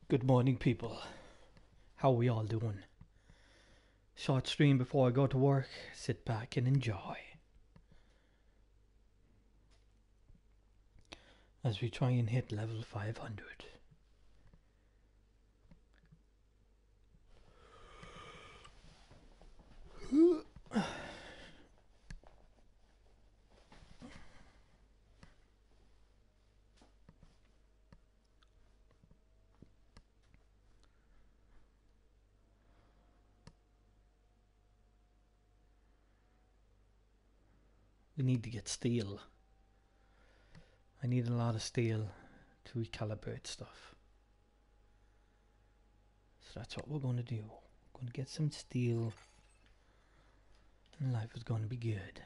Good morning, people. How we all doing? Short stream before I go to work. Sit back and enjoy as we try and hit level 500. We need to get steel. I need a lot of steel to recalibrate stuff. So that's what we're going to do. We're going to get some steel and life is going to be good.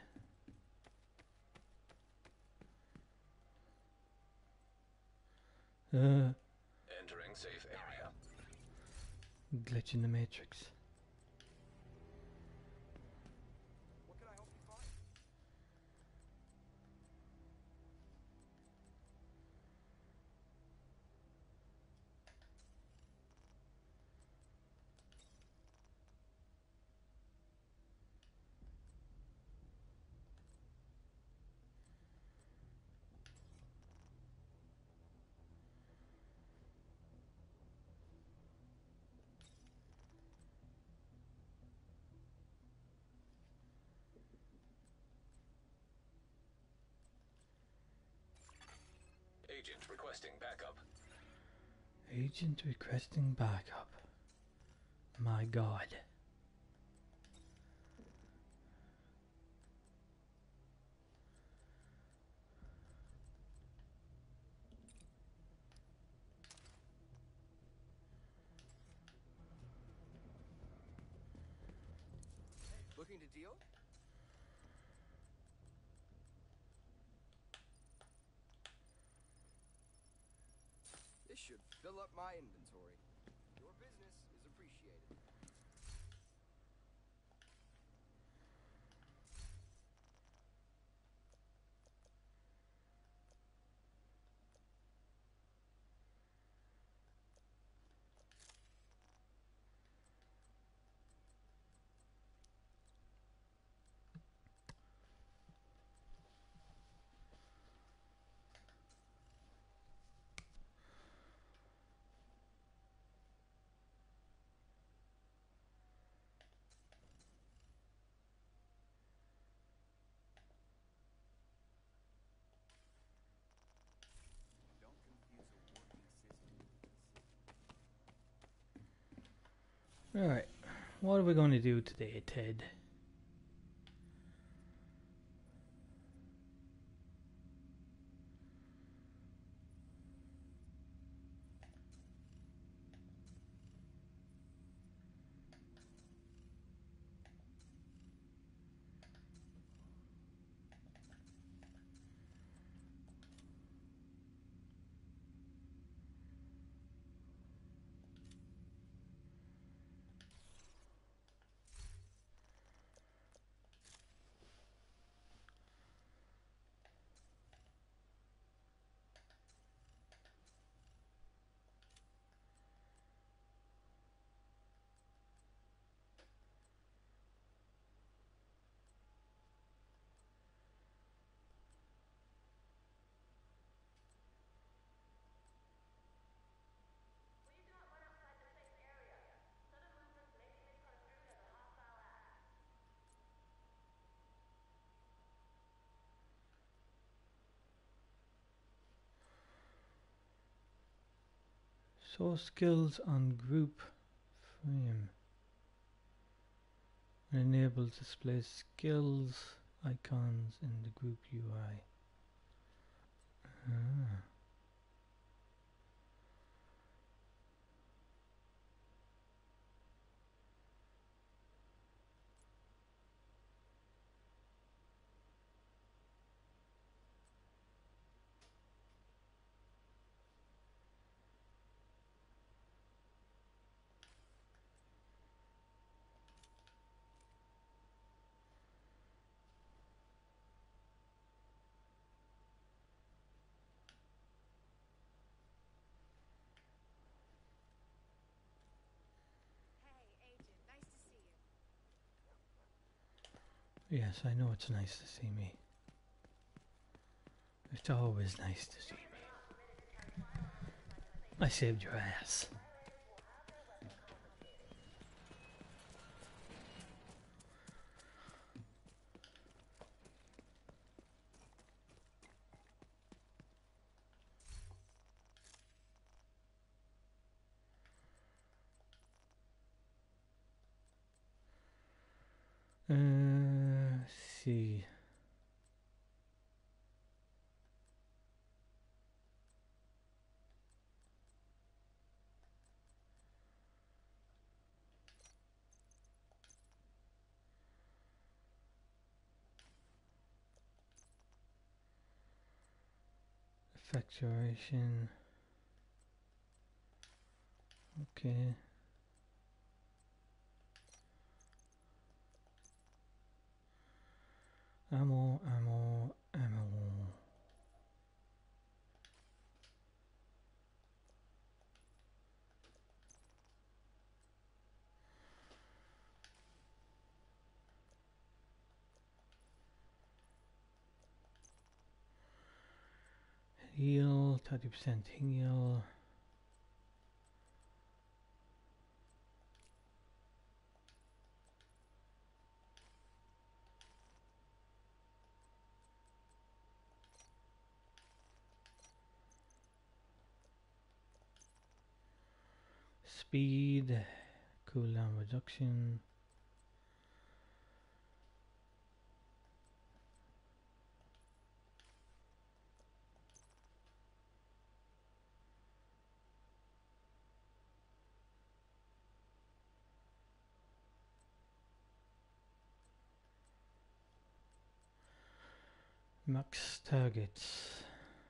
Entering safe area. Glitch in the matrix. What can I help you find? Agent requesting backup. Agent requesting backup. My god. Looking to deal? This should fill up my inventory. Your business is appreciated. Don't confuse a working system with a system. Alright. What are we going to do today, Ted? Show skills on group frame. Enable display skills icons in the group UI. Ah. Yes, I know it's nice to see me. It's always nice to see me. I saved your ass. Let's see. Effectuation. Okay. Ammo, ammo, ammo. Heal, 30% heal. Speed, cooldown reduction. Max targets.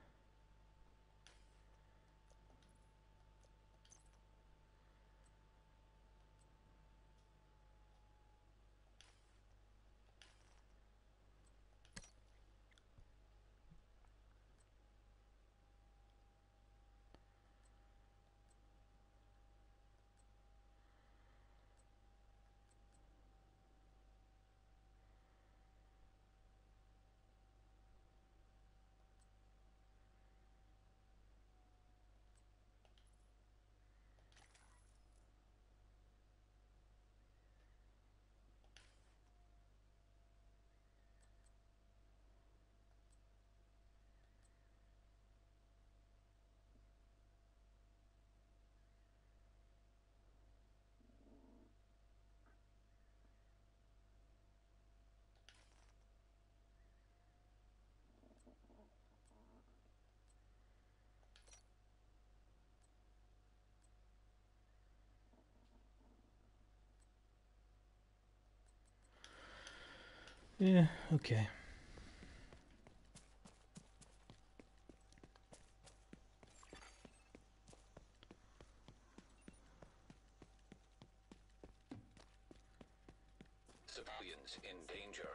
Yeah, okay. Civilians in danger.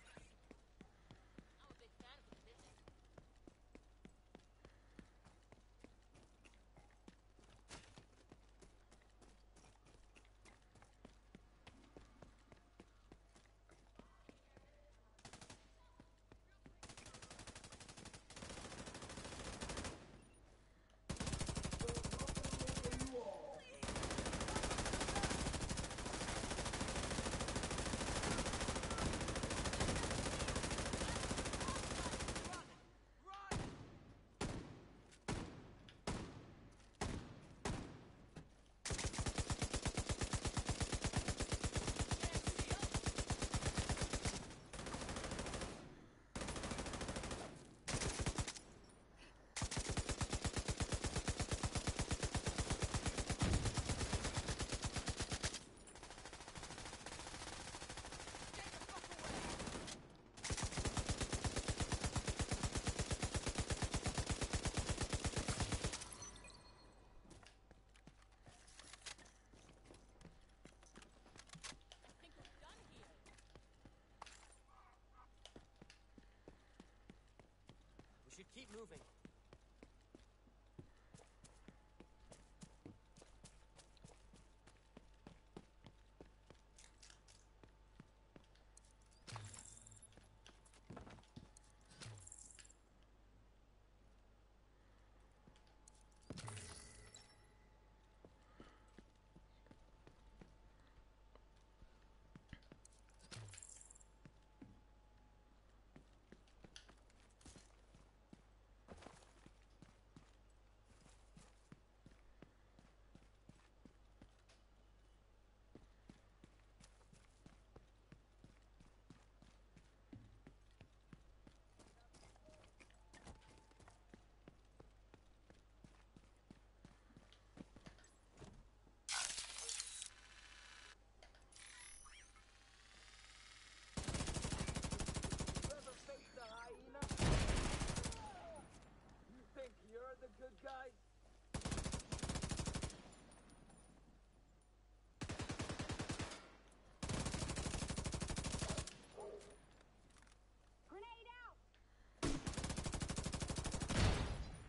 We should keep moving.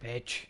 Bitch.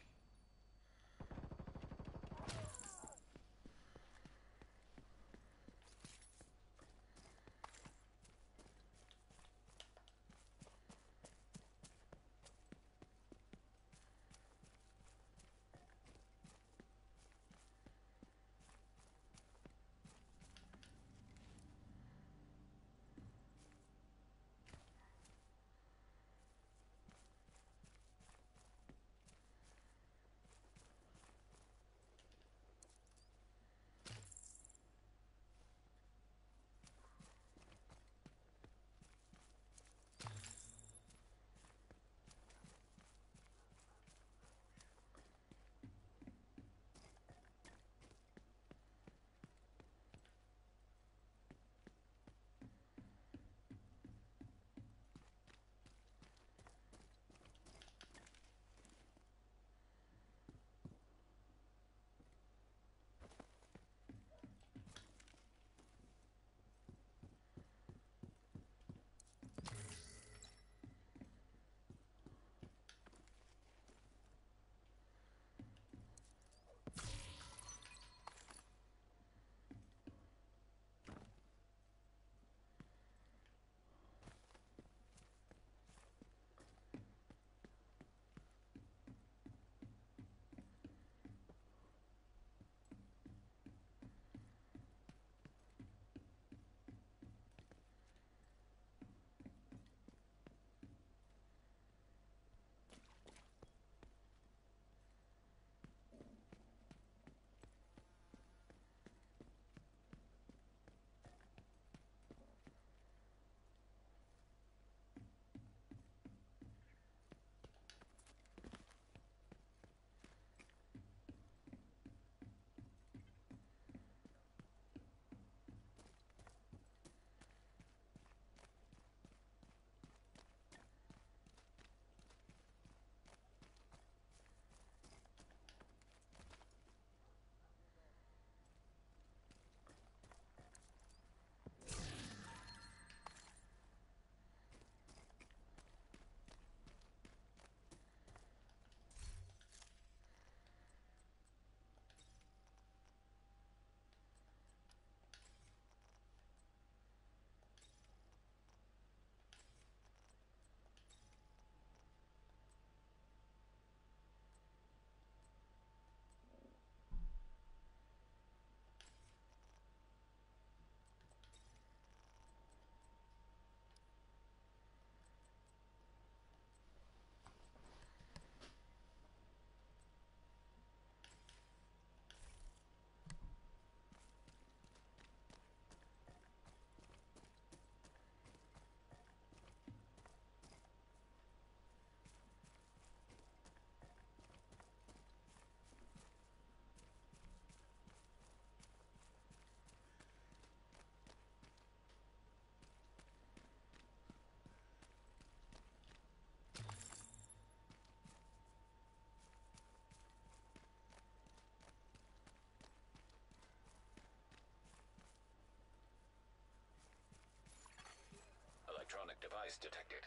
Electronic device detected.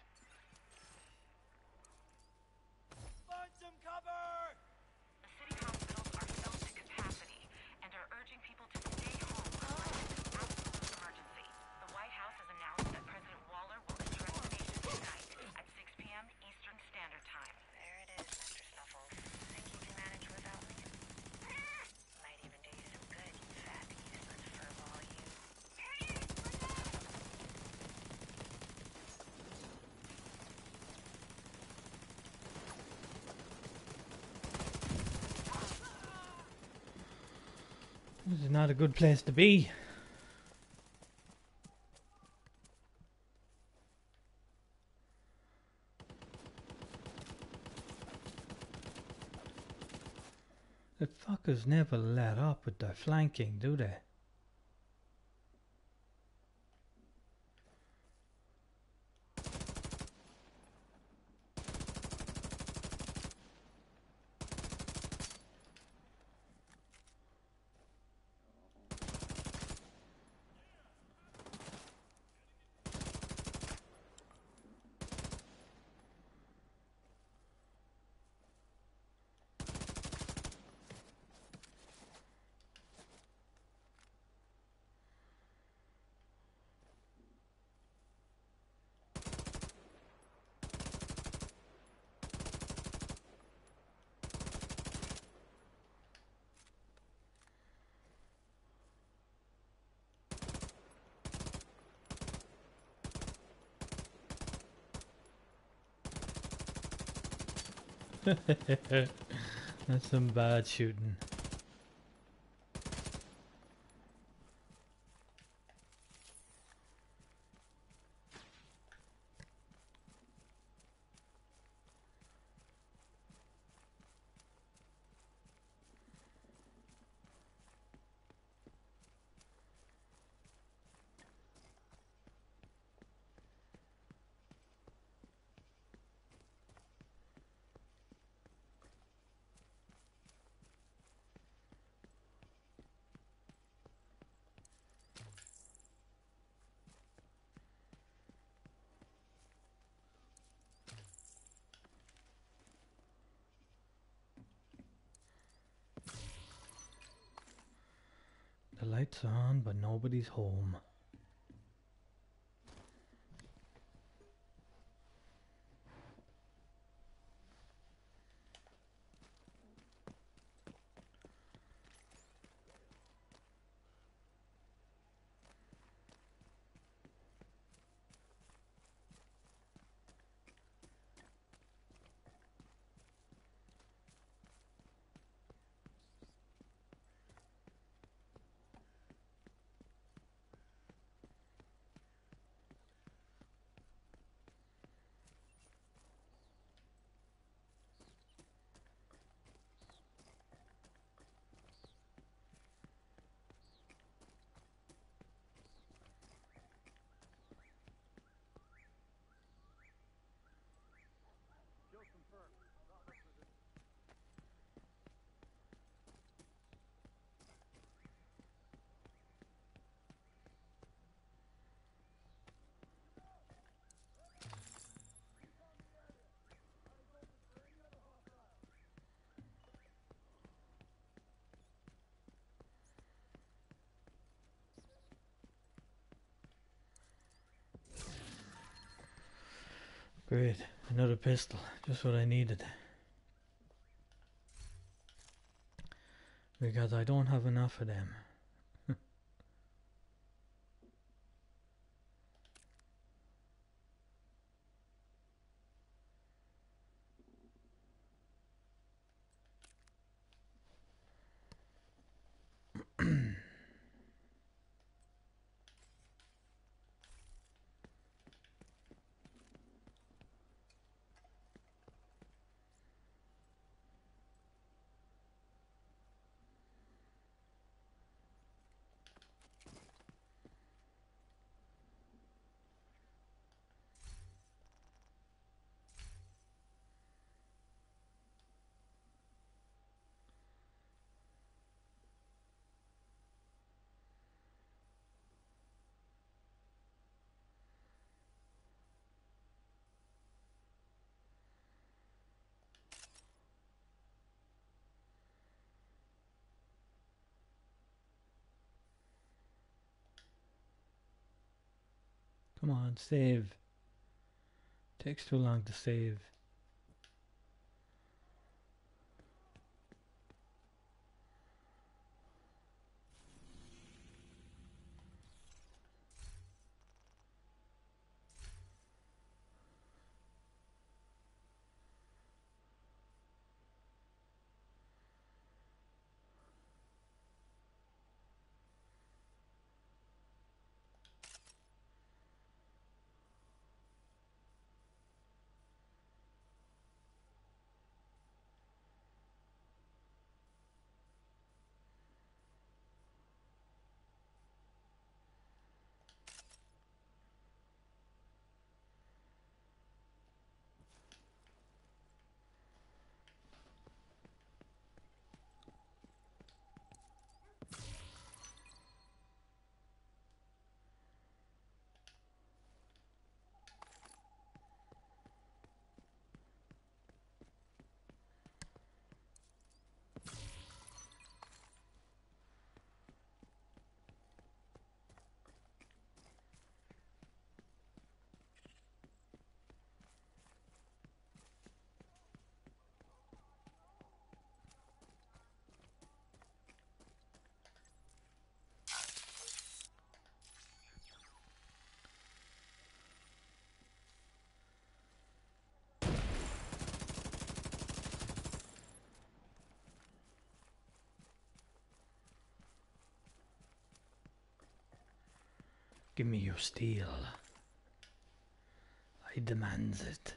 Find some cover! The city hospitals are filled to capacity and are urging people to stay home unless it's an absolute emergency. The White House has announced that President Waller will address the nation tonight at 6 p.m. Eastern Standard Time. There it is, Mr. Snuffles. Think you can manage without me? Might even do you some good, you fat, useless furball, you. This is not a good place to be. The fuckers never let up with their flanking, do they? That's some bad shooting. The lights are on, but nobody's home. Great, another pistol, just what I needed. Because I don't have enough of them. Come on, save. Takes too long to save. Give me your steel. I demands it.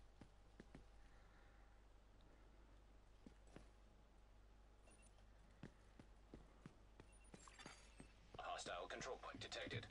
Hostile control point detected.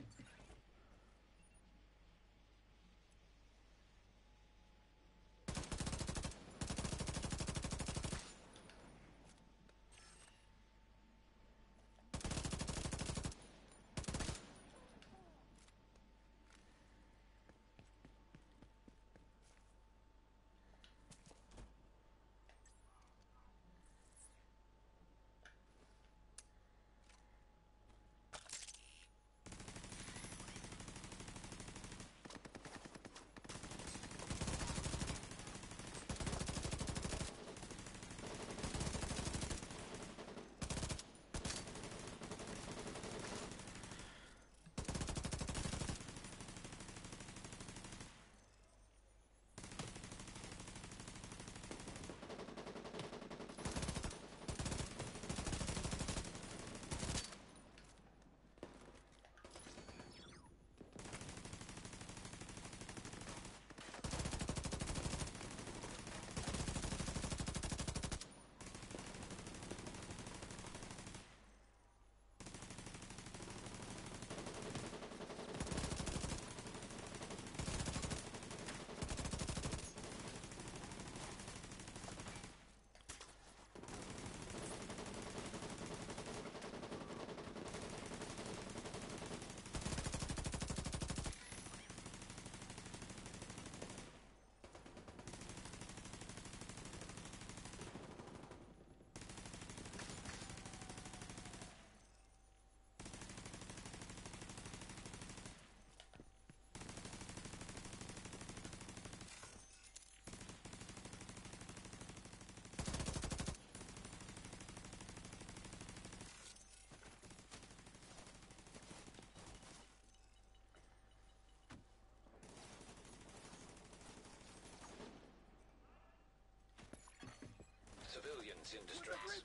Civilians in distress.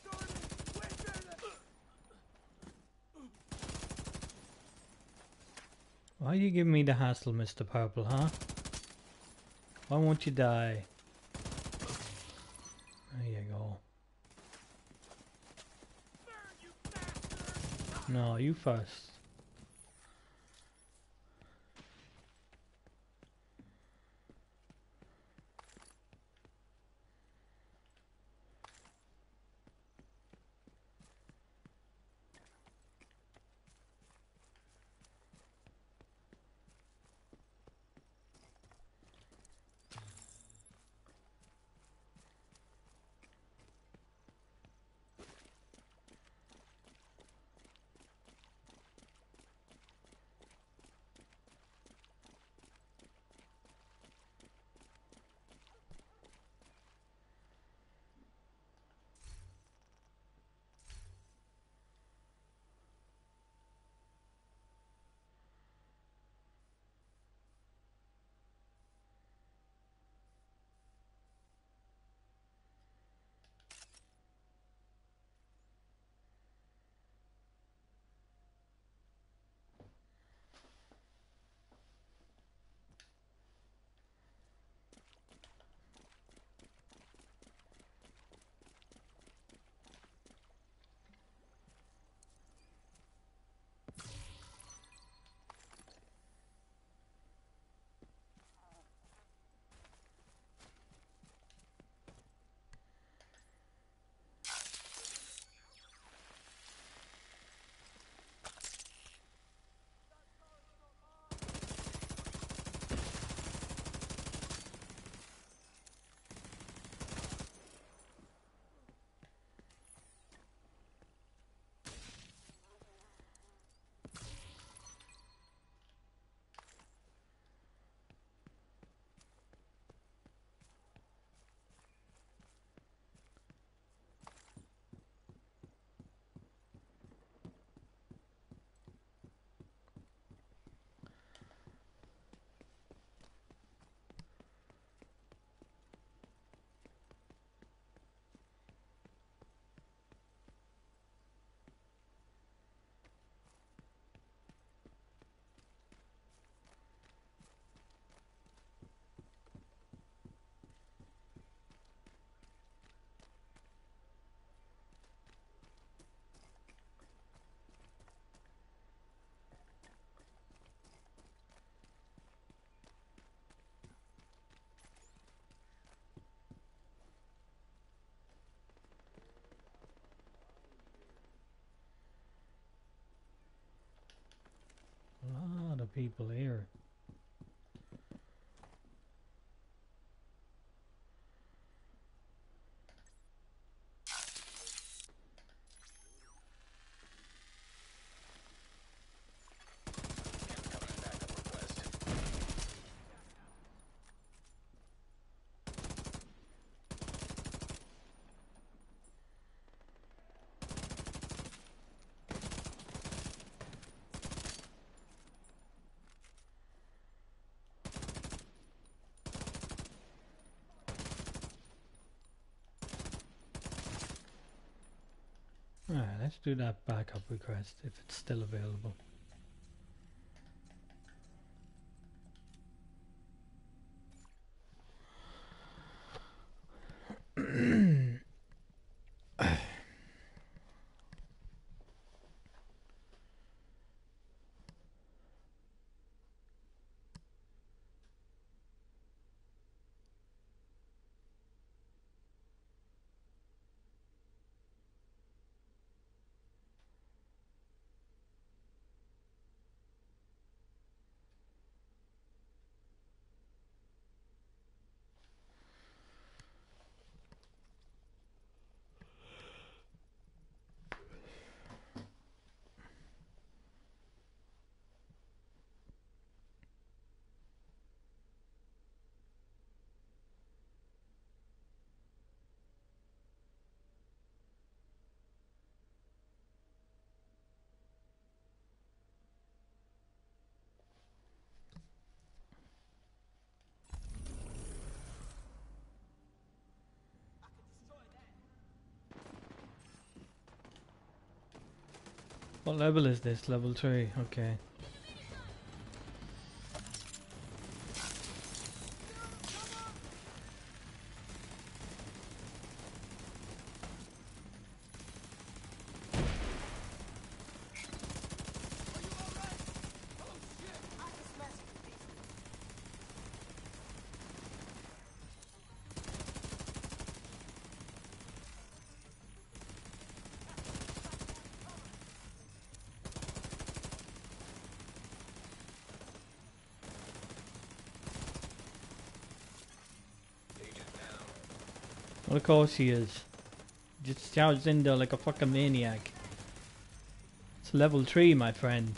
Why do you give me the hassle, Mr. Purple, huh? Why won't you die? There you go. No, you first. people here. Alright, let's do that backup request if it's still available. What level is this? Level 3, okay. Well, of course he is. Just charged in there like a fucking maniac. It's level 3, my friend.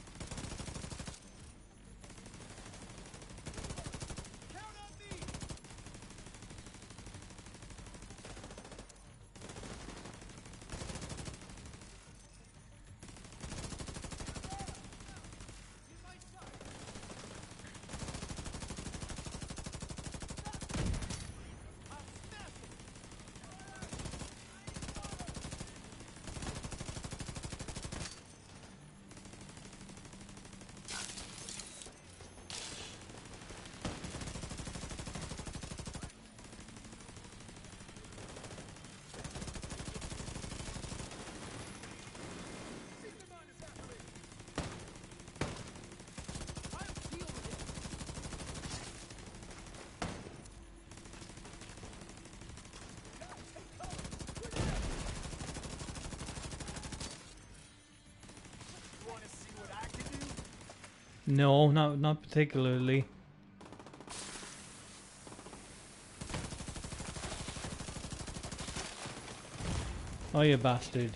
No, not particularly. Oh, you bastard.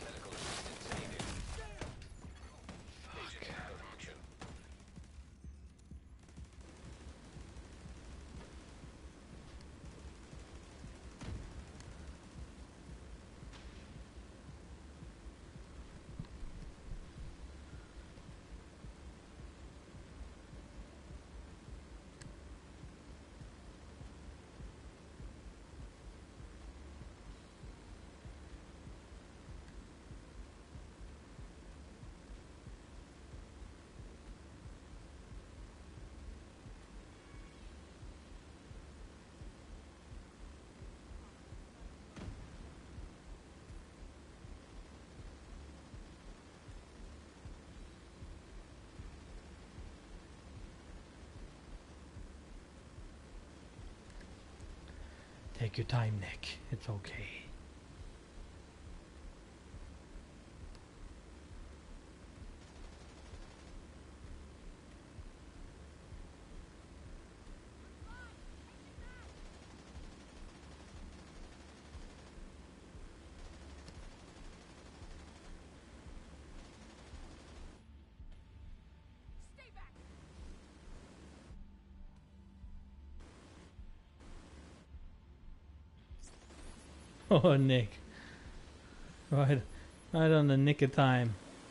Take your time, Nick. It's okay. Oh, Nick. Right. Right on the nick of time.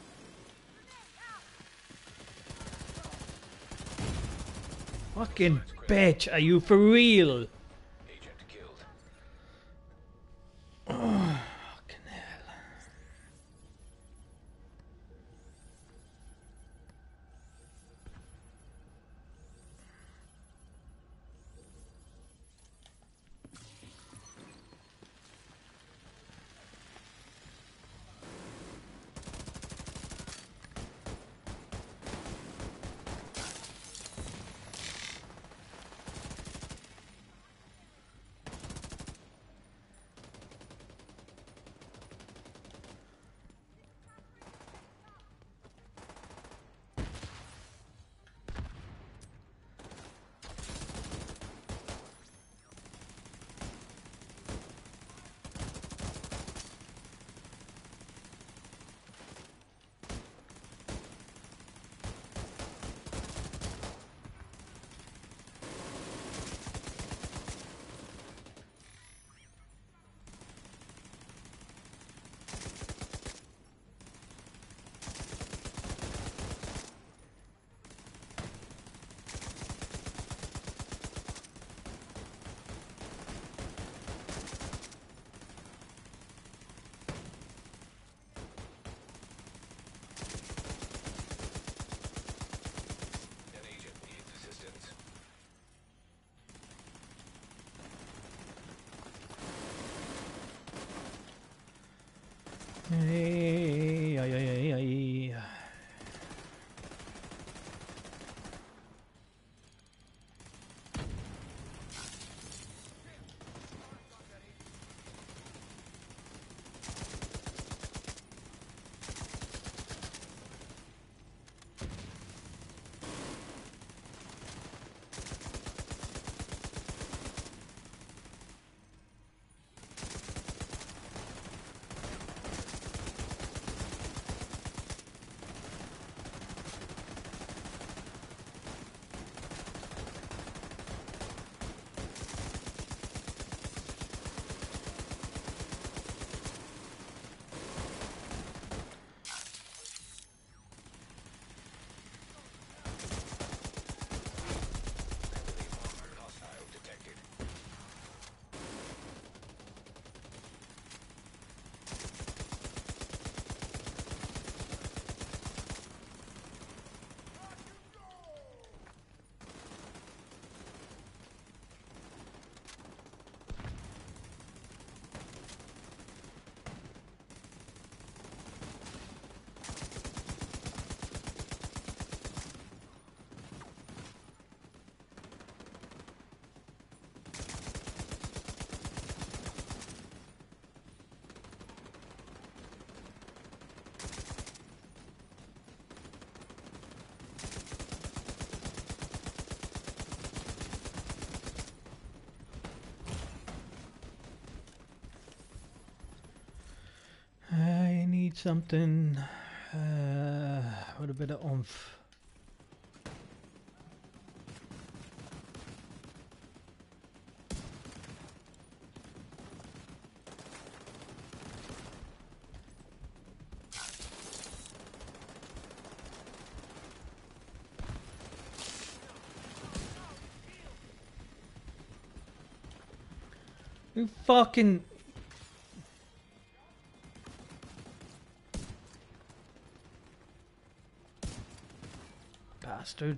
Fucking bitch, are you for real? Agent killed. Fucking hell. An agent needs assistance. Ay, ay, ay, ay, ay. Hostile detected. I need something with a bit of oomph. You fucking bastard.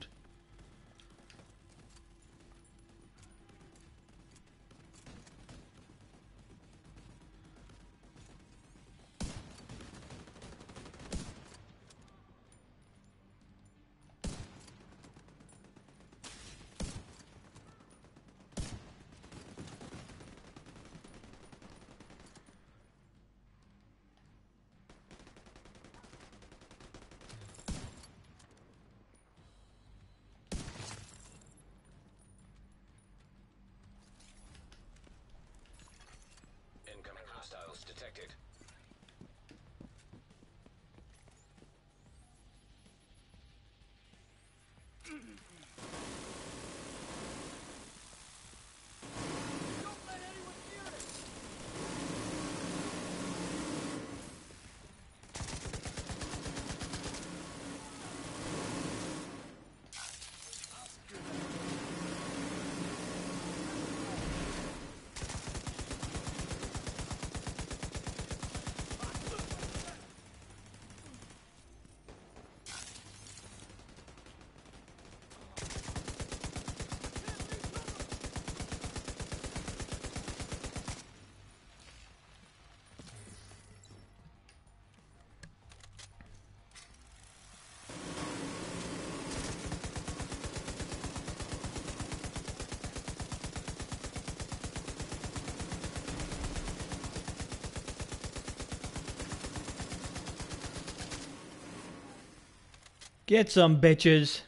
Incoming hostiles detected. Don't let anyone near us! Get some bitches.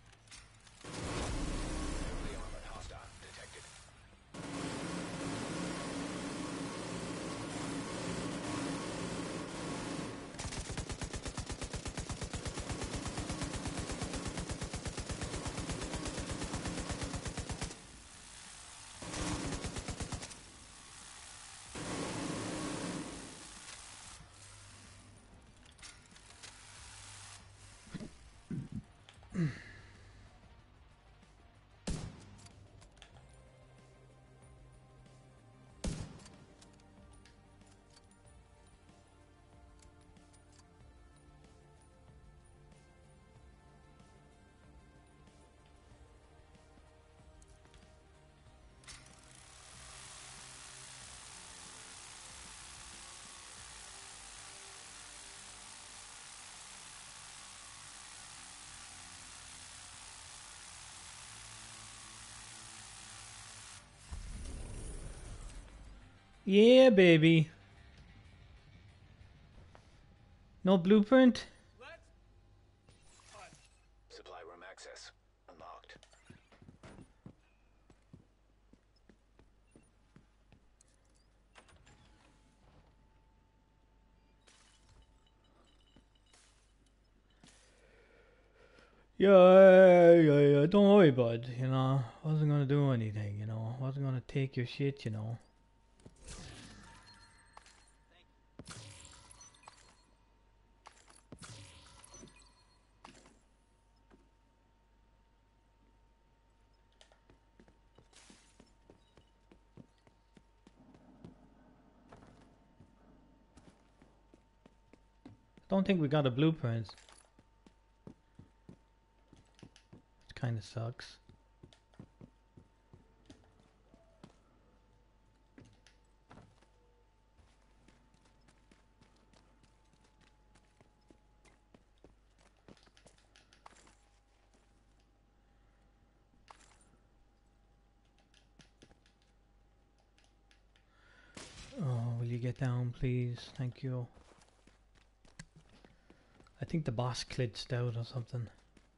Heavily armored hostile detected. Yeah, baby. No blueprint? Supply room access unlocked. Yeah. Don't worry, bud. You know, wasn't gonna do anything. You know, wasn't gonna take your shit. You know. Don't think we got a blueprint. It kind of sucks. Oh, will you get down, please? Thank you. I think the boss glitched out or something.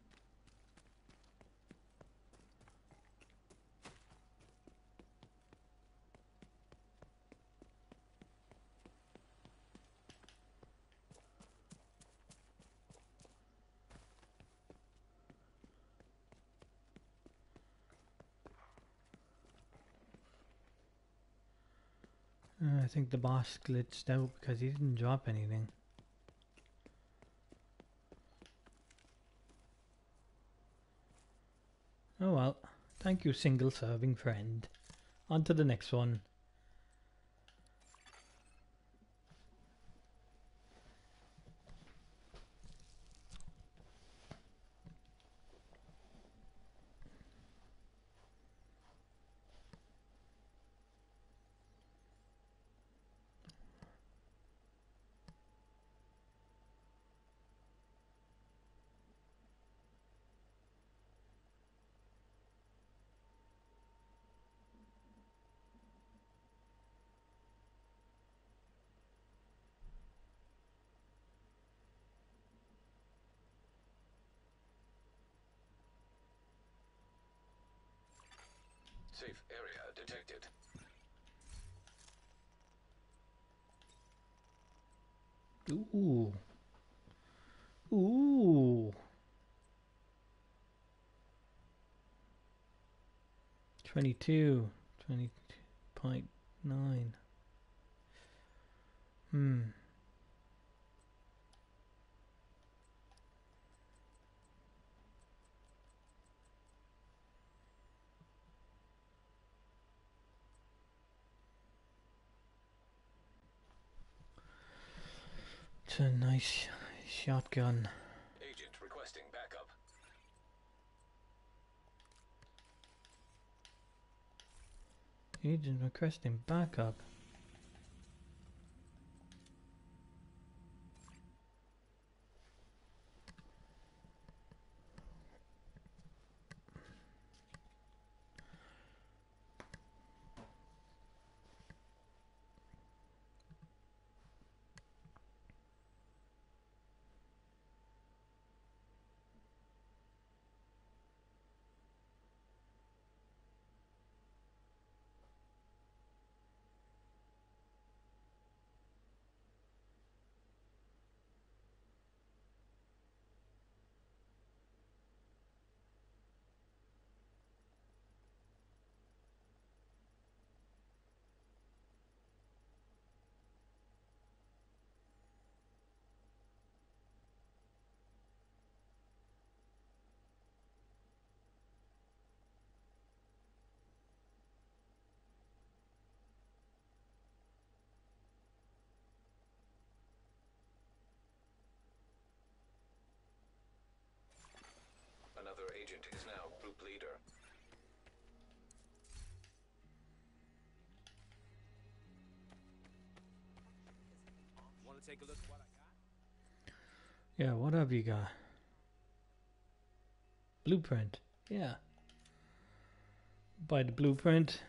I think the boss glitched out because he didn't drop anything. Oh well. Thank you, single serving friend. On to the next one. Safe area detected. Ooh. Ooh. 22. 20.9. It's a nice shotgun. Agent requesting backup. Agent requesting backup. agent is now group leader. Want to take a look at what I got? Yeah, what have you got? Blueprint. Yeah. Buy the blueprint.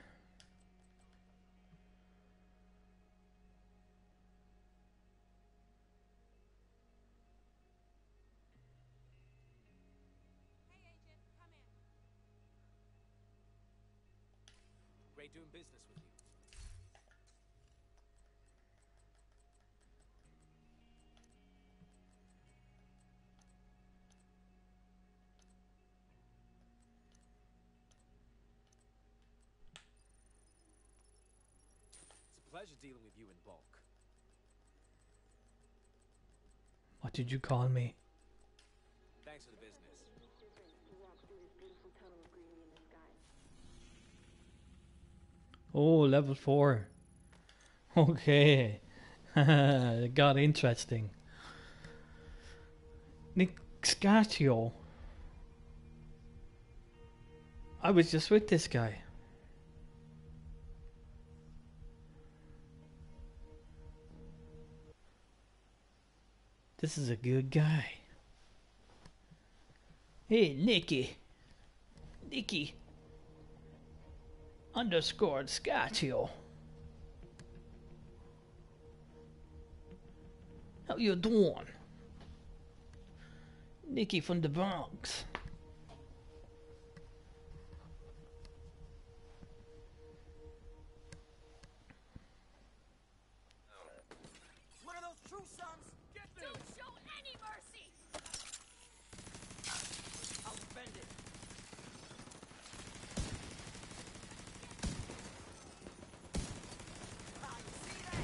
Great doing business with you. It's a pleasure dealing with you in bulk. What did you call me? Thanks for the business. Oh, level 4. Okay. It got interesting. Nick Scaccio. I was just with this guy. This is a good guy. Hey, Nicky. Nicky. Underscored Scaccio. How you doing? Nicky from the Bronx. One of those true sons. Get this. Don't show any mercy! I'll defend it. Ah, you see that?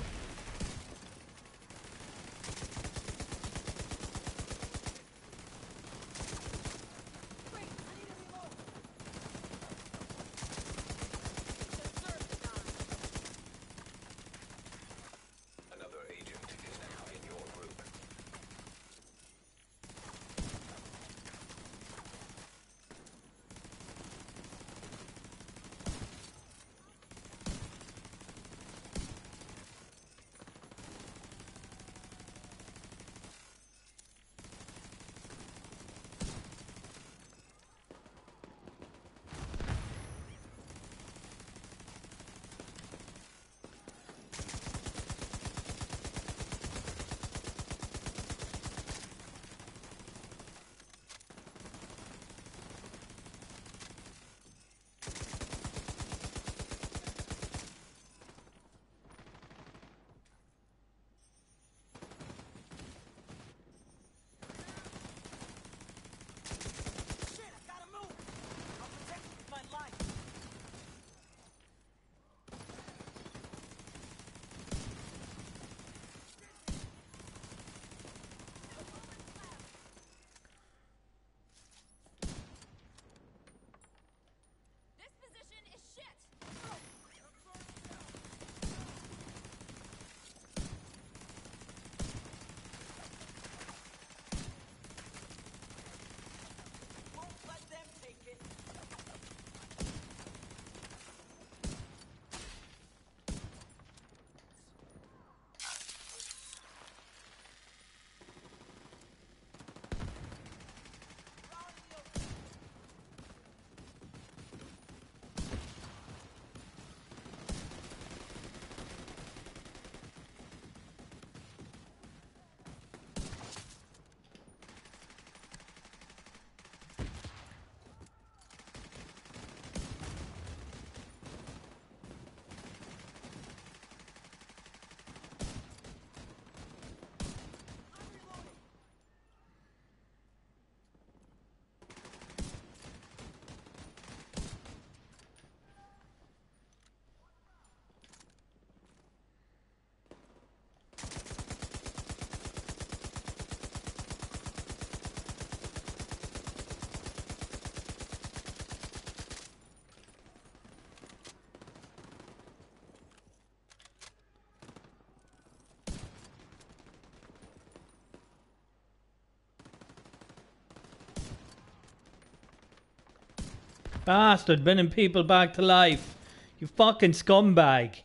Bastard, bringing people back to life. You fucking scumbag.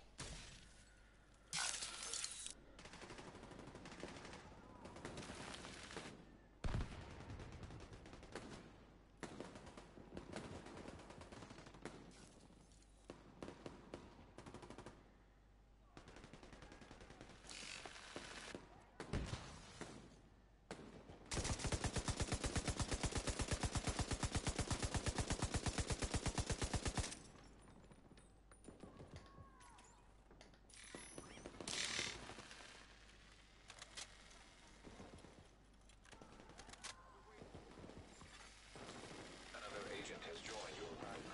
Another agent has joined your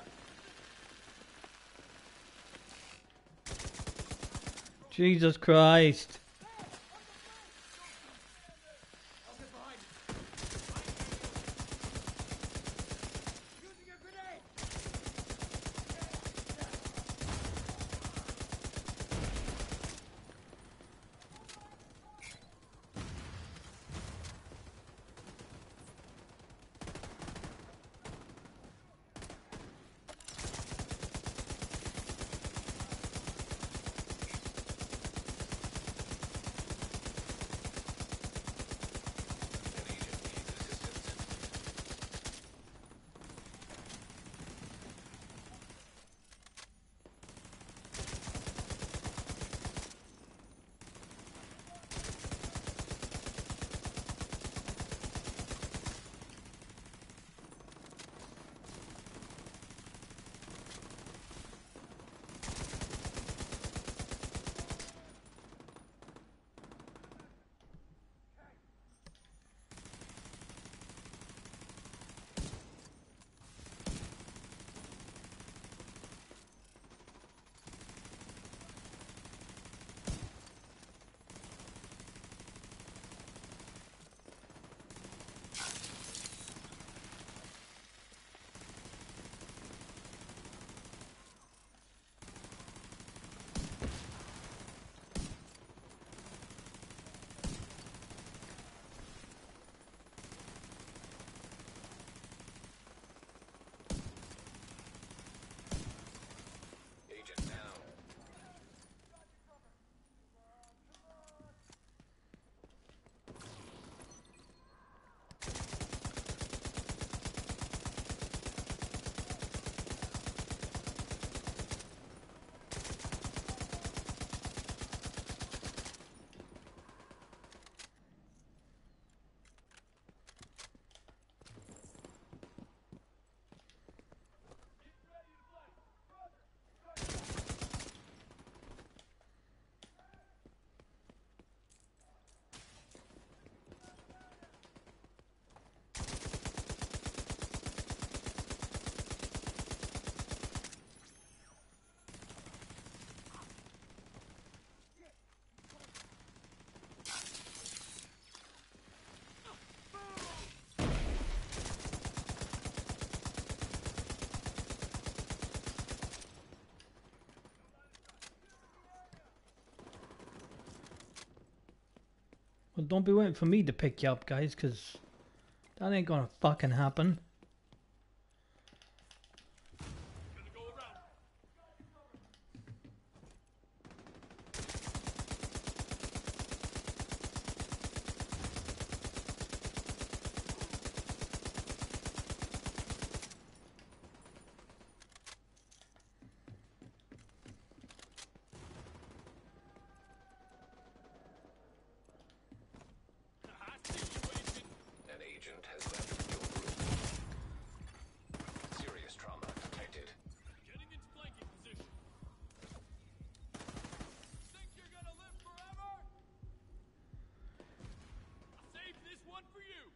run. Jesus Christ. An agent needs assistance. Agent down. Well, don't be waiting for me to pick you up, guys, because that ain't gonna fucking happen. An agent has left your group. Serious trauma detected. Getting into flanking position. Think you're gonna live forever? I'll save this one for you.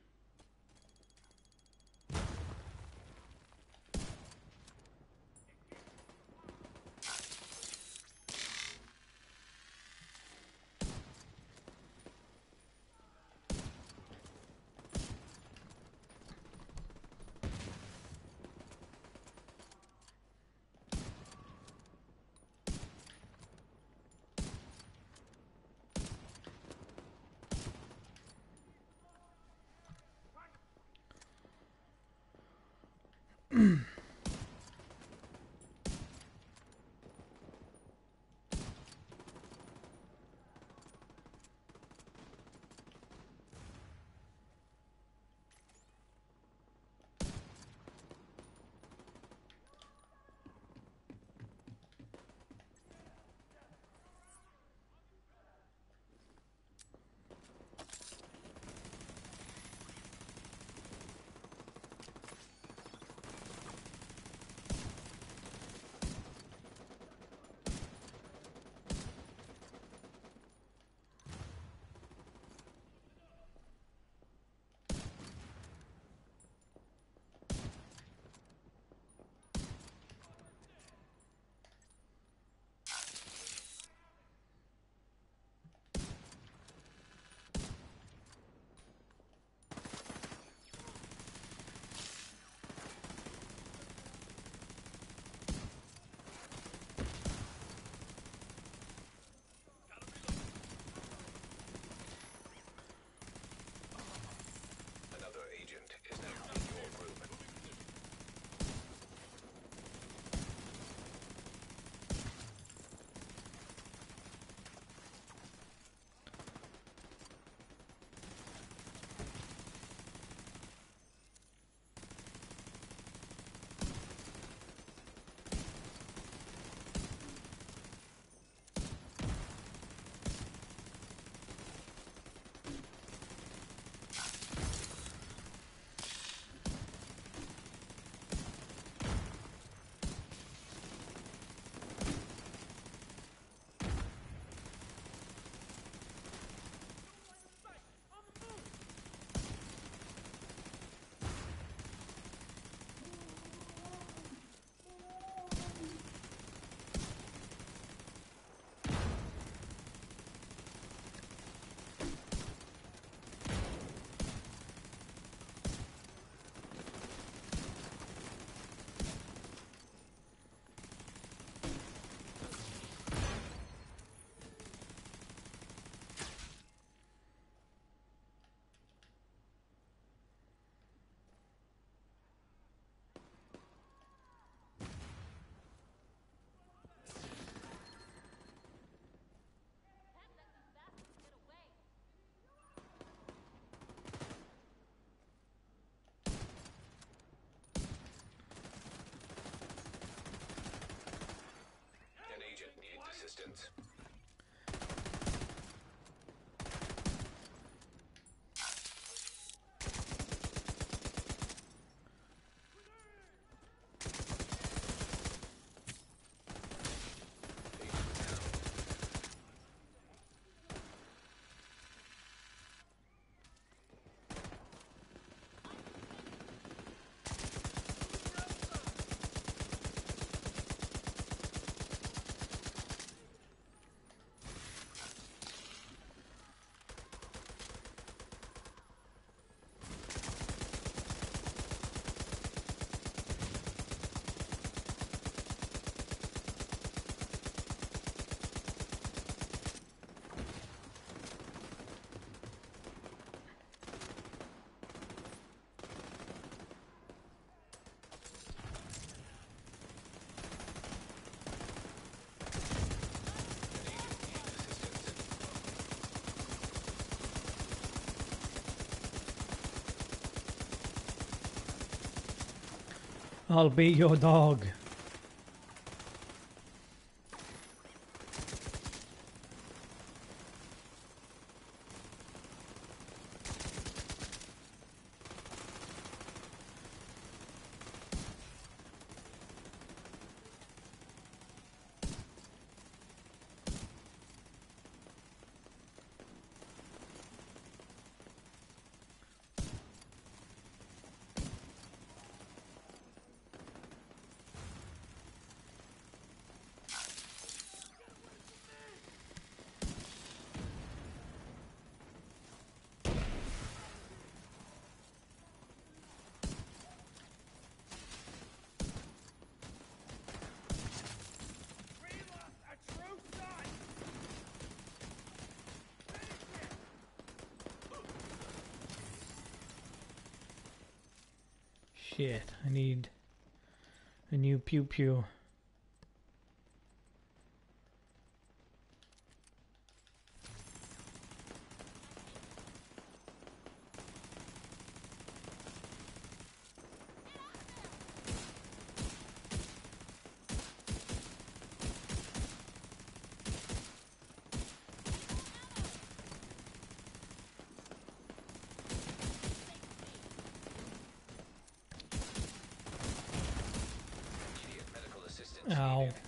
assistance. I'll be your dog. Shit, I need a new pew pew. Immediate medical assistance Ow. needed.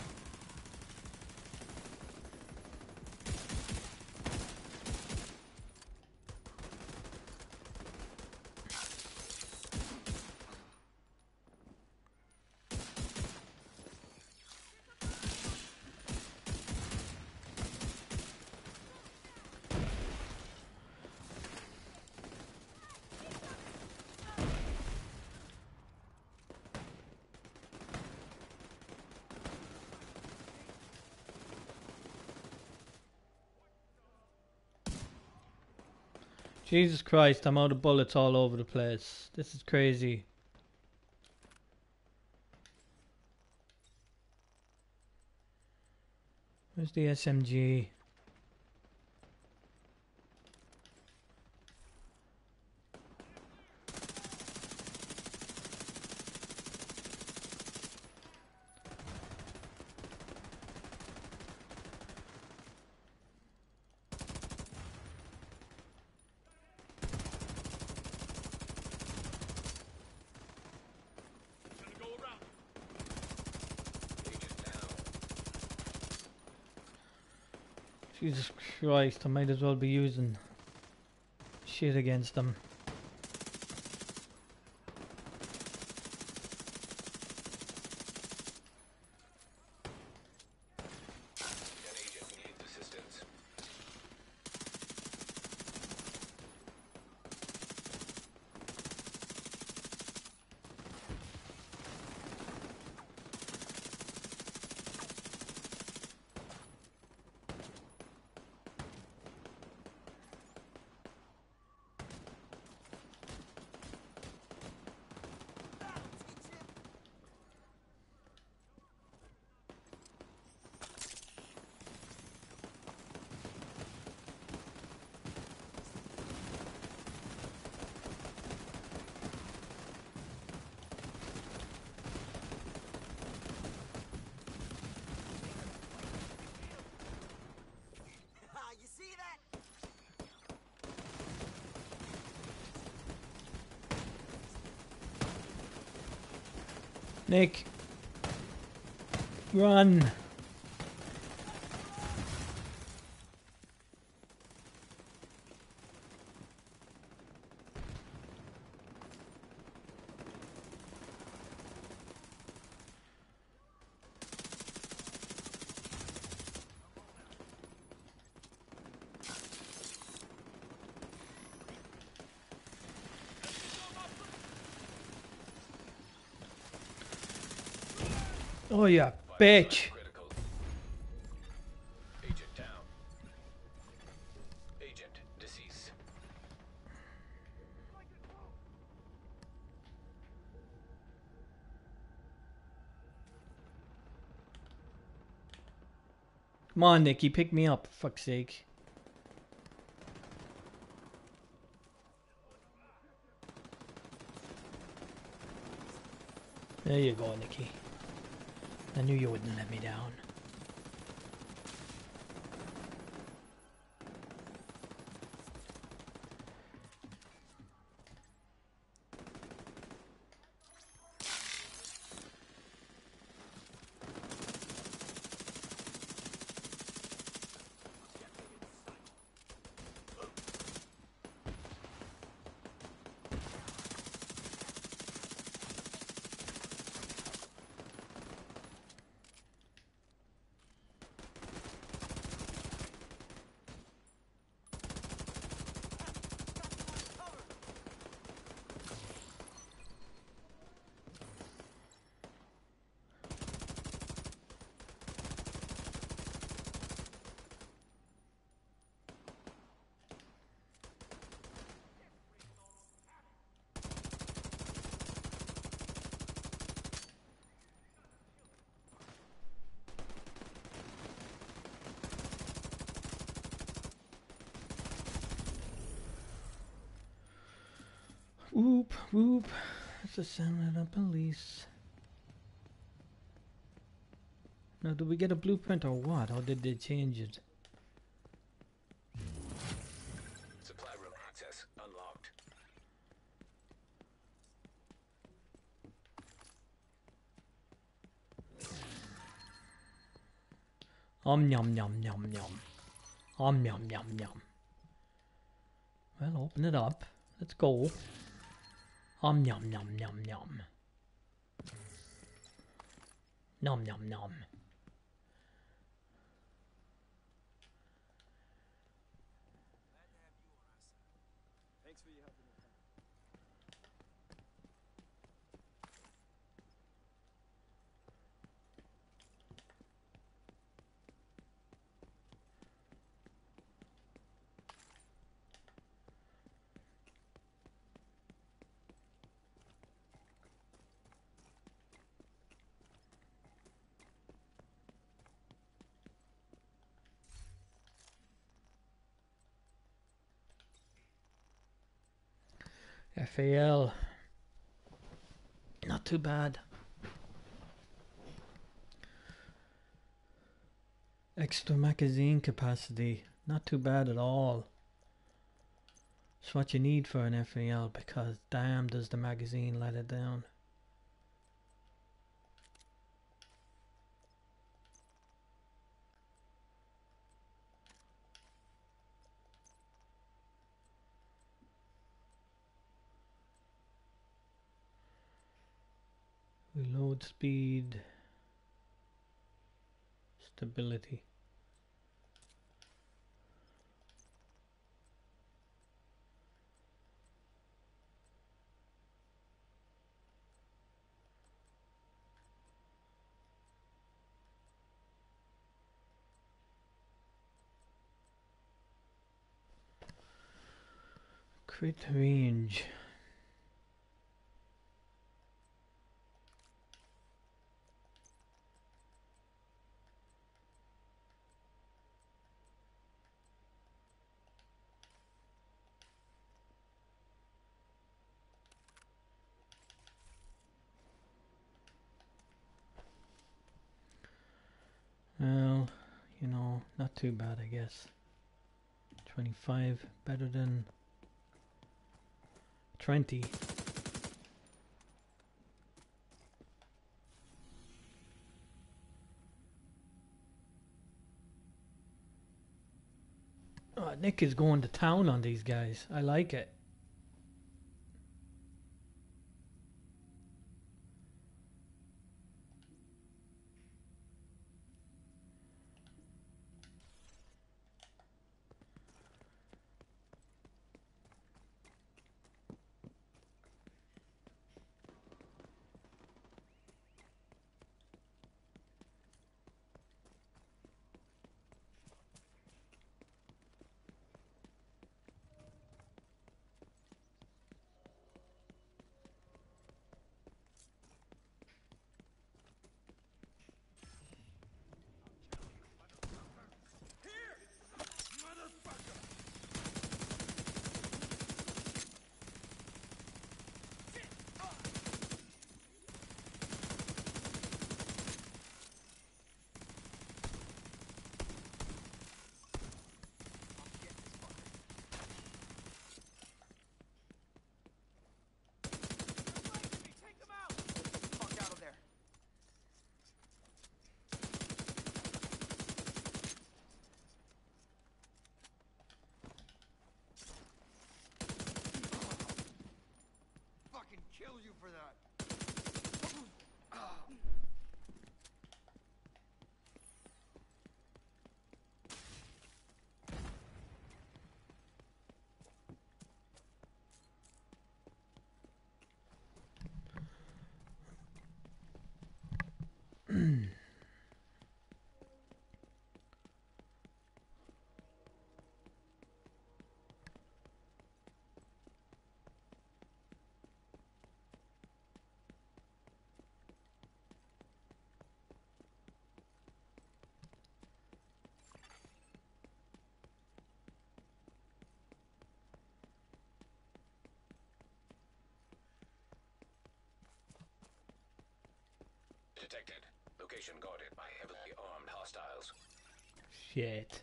Jesus Christ, I'm out of bullets all over the place. This is crazy. Where's the SMG? Gonna go around. Agent down. Jesus Christ, I might as well be using shit against them. An agent needs assistance. Nick. Run. Oh yeah, bitch. Critical. Agent down. Agent deceased. Come on, Nicky, pick me up, for fuck's sake. There you go, Nicky. I knew you wouldn't let me down. Whoop, whoop. That's the sound of the police. Now, do we get a blueprint or what? Or did they change it? Supply room access unlocked. Yum yum yum yum. Yum yum yum. Well, open it up. Let's go. Yum yum yum yum. Nom nom nom. Thanks for your help in the past. FAL. Not too bad. Extra magazine capacity. Not too bad at all. It's what you need for an FAL because damn does the magazine let it down. Reload speed. Stability. Crit range. Well, you know, not too bad, I guess. 25, better than 20. Nick is going to town on these guys. I like it. Fuck out of there. Fucking kill you for that. Detected. Location guarded by heavily armed hostiles. Shit.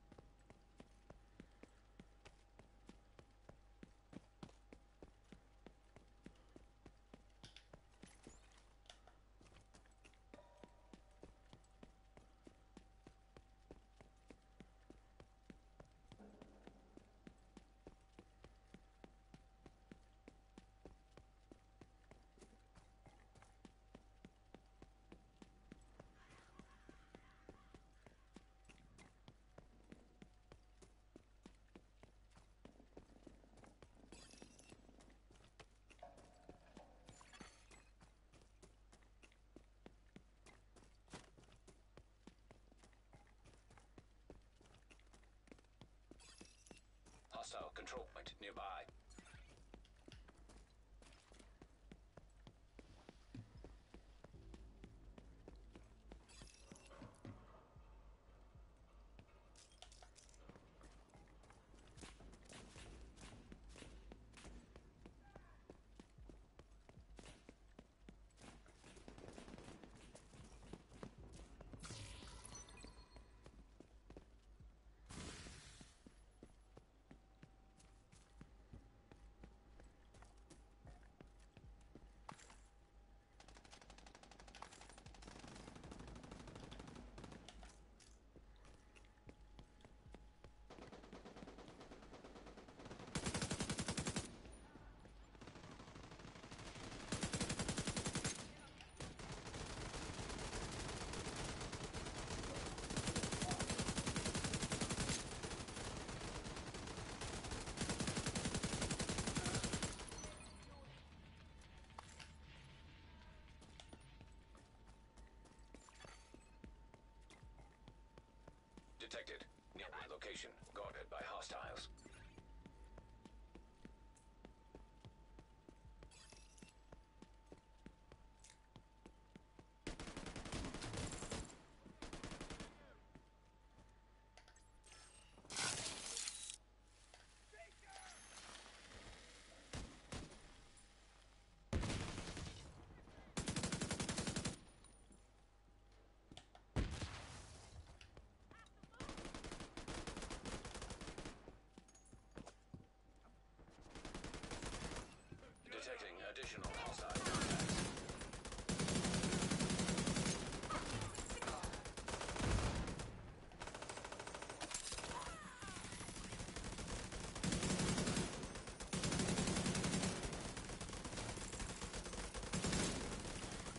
Hostile control point nearby. Detected. Nearby location guarded by hostiles.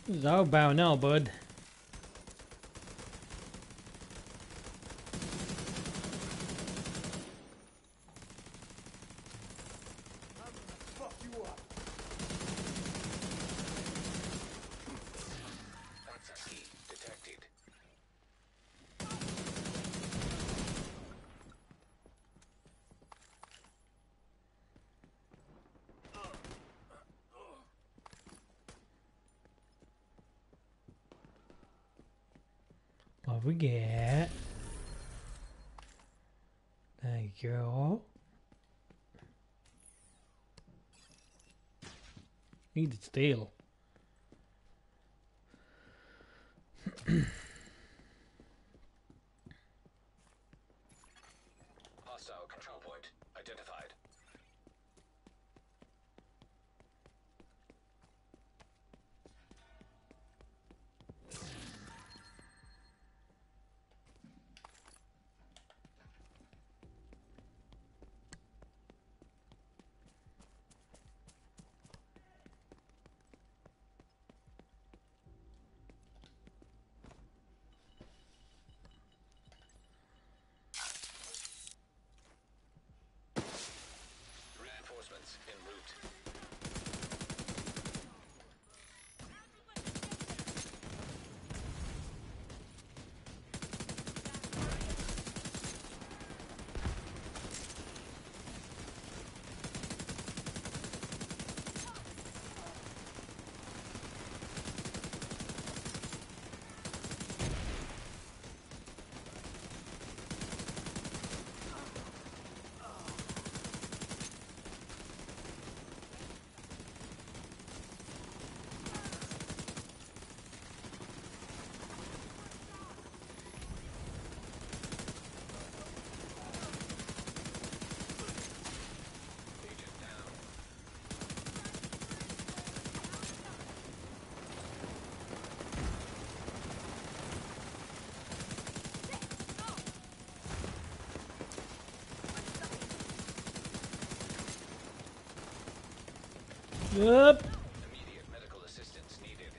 This is outbound now, bud. Access key detected. What we get? Thank you. Needed steel. Hostile control point identified. Reinforcements en route. Agent down. Yup. Immediate medical assistance needed.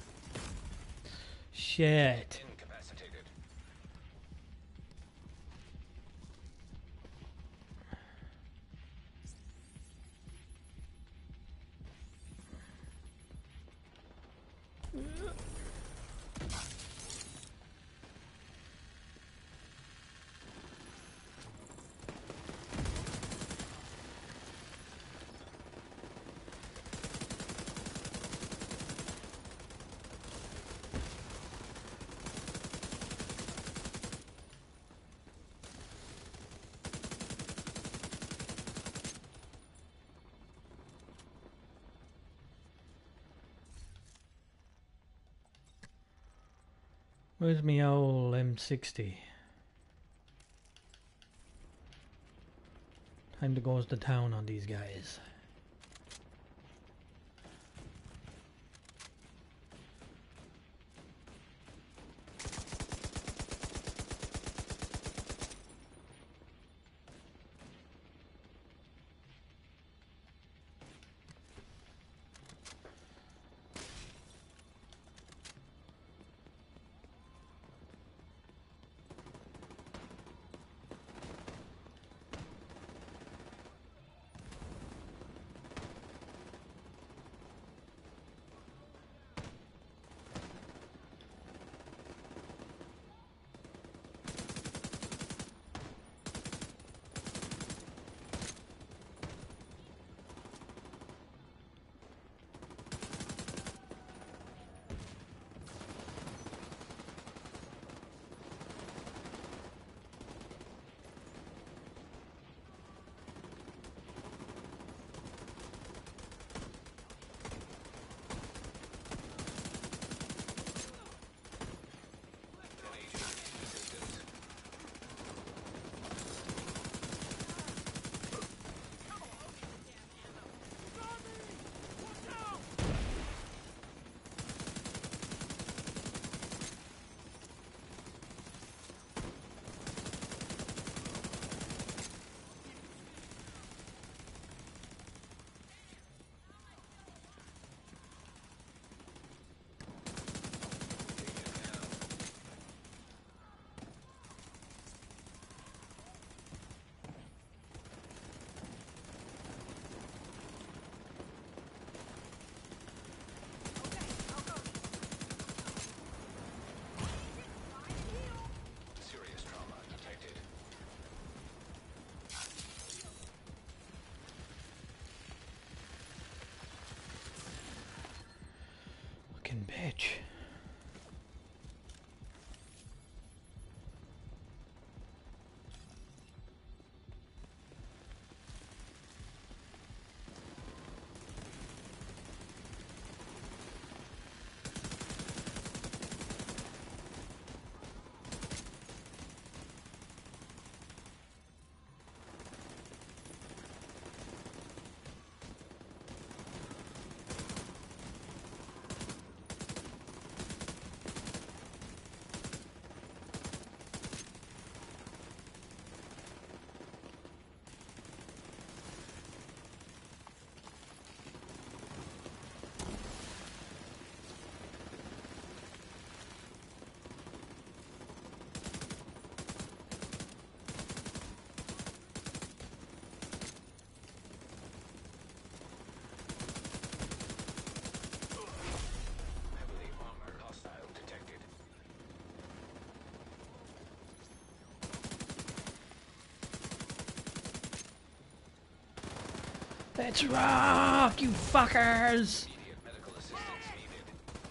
Shit. Incapacitated. Where's me old M60? Time to go to town on these guys. bitch. Heavily armored hostile detected. Let's rock, you fuckers! Immediate medical assistance needed.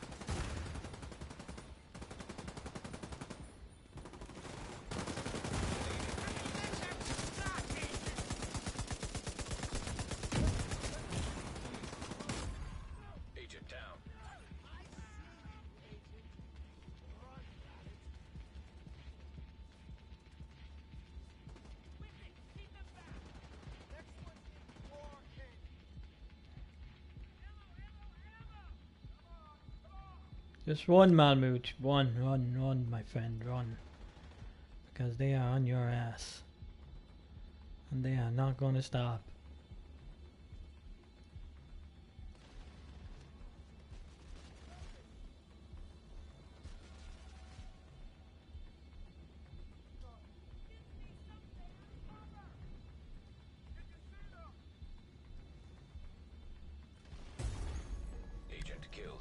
Agent down. Just run, Malmooch. Run, run, run, my friend, run. Because they are on your ass. And they are not going to stop. Agent killed.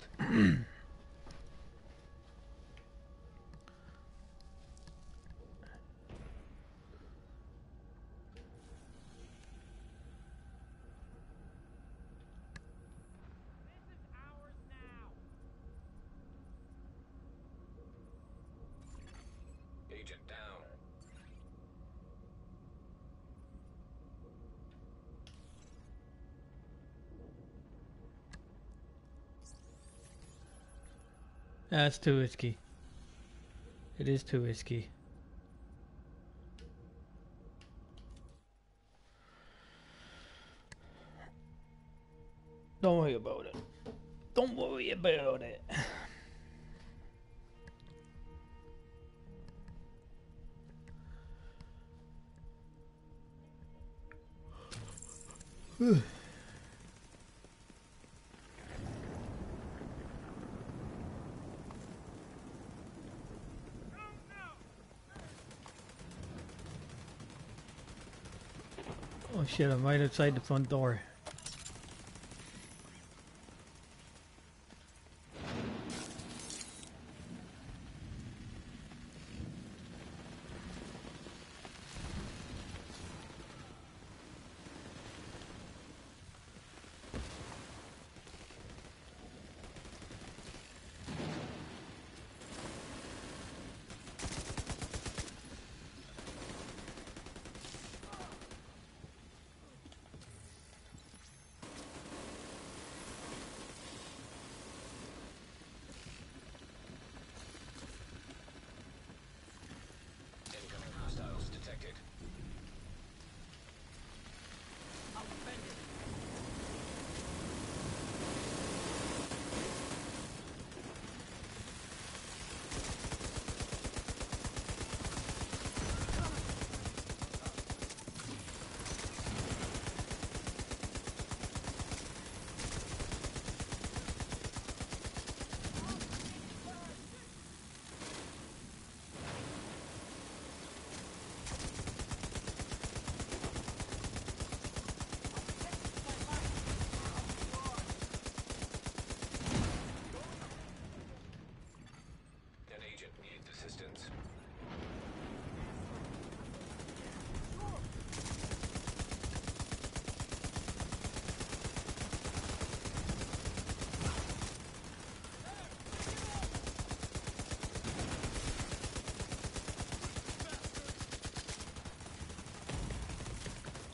Agent down. That's too risky. It is too risky. Don't worry about it. Don't worry about it. Oh shit, I'm right outside the front door.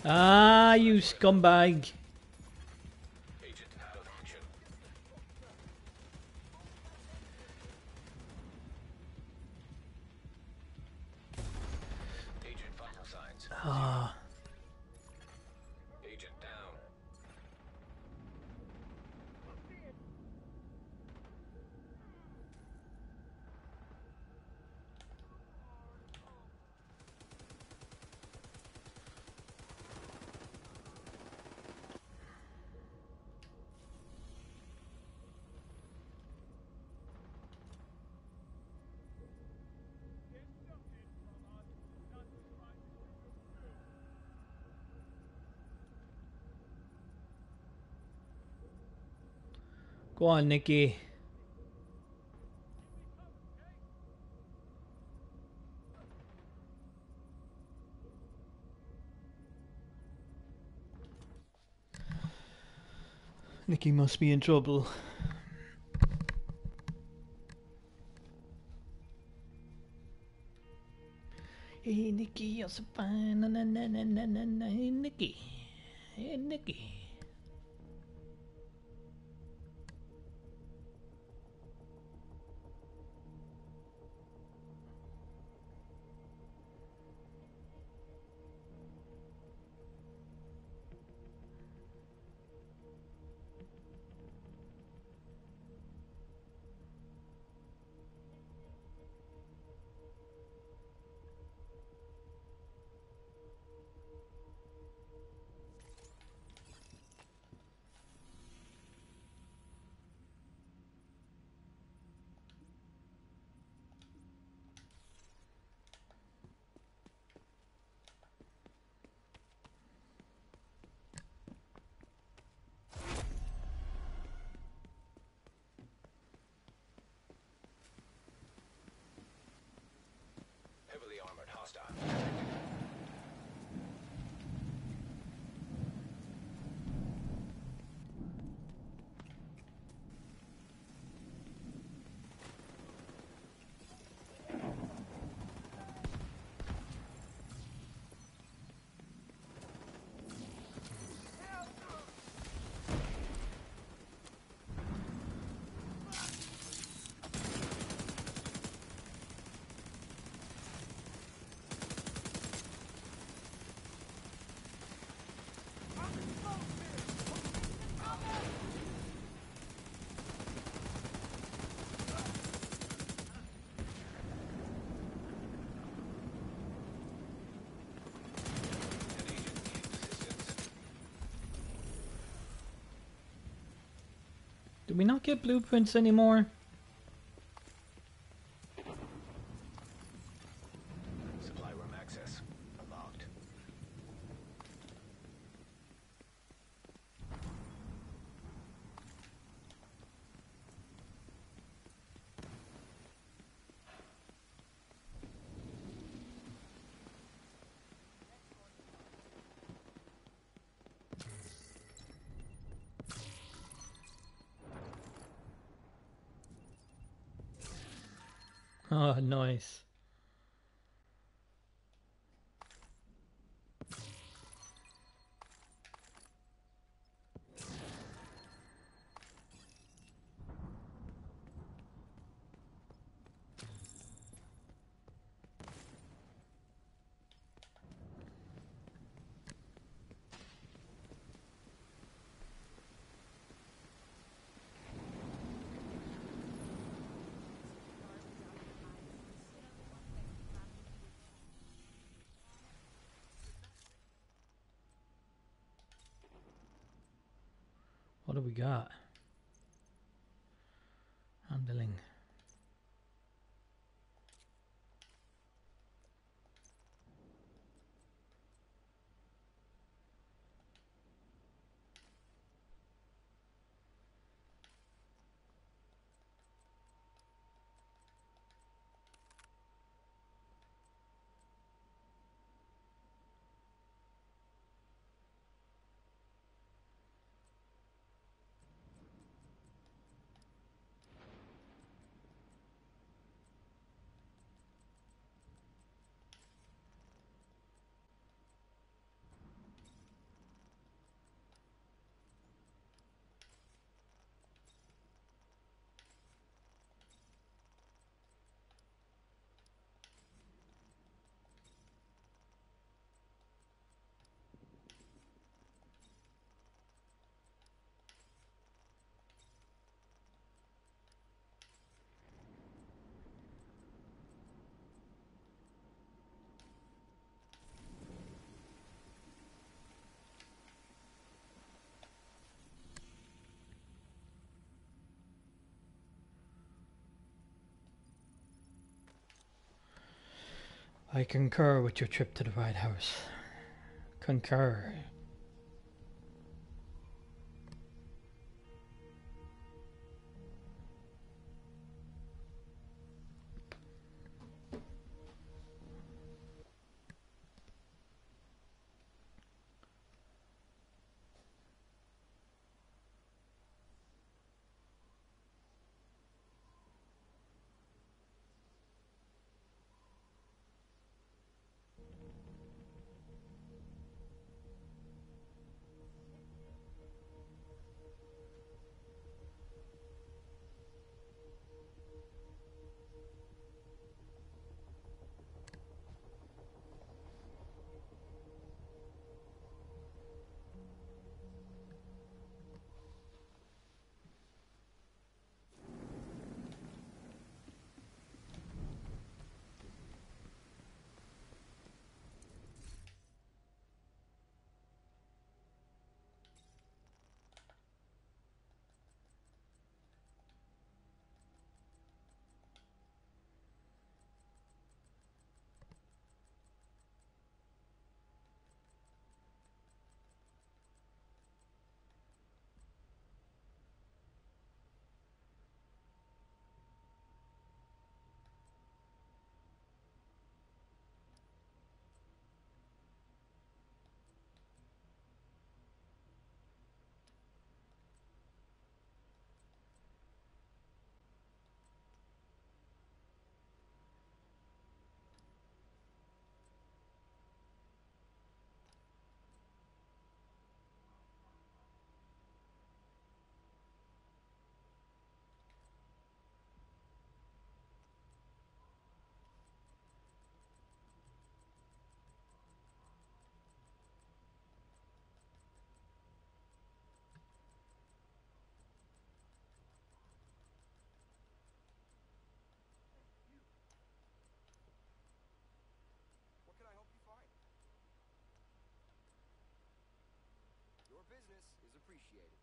Ah, you scumbag. Agent out of action. Agent vital signs. Ah. Agent down. Go on, Nikki. Nikki must be in trouble. Hey, Nikki, you're so fine. Na, na, na, na, na, na, na. Hey, Nikki. Hey, Nikki. Heavily armored hostile. Detected. Do we not get blueprints anymore? Supply room access. Unlocked. Oh, nice. What do we got? Handling. I concur with your trip to the White House. Concur. What can I help you find? Your business is appreciated.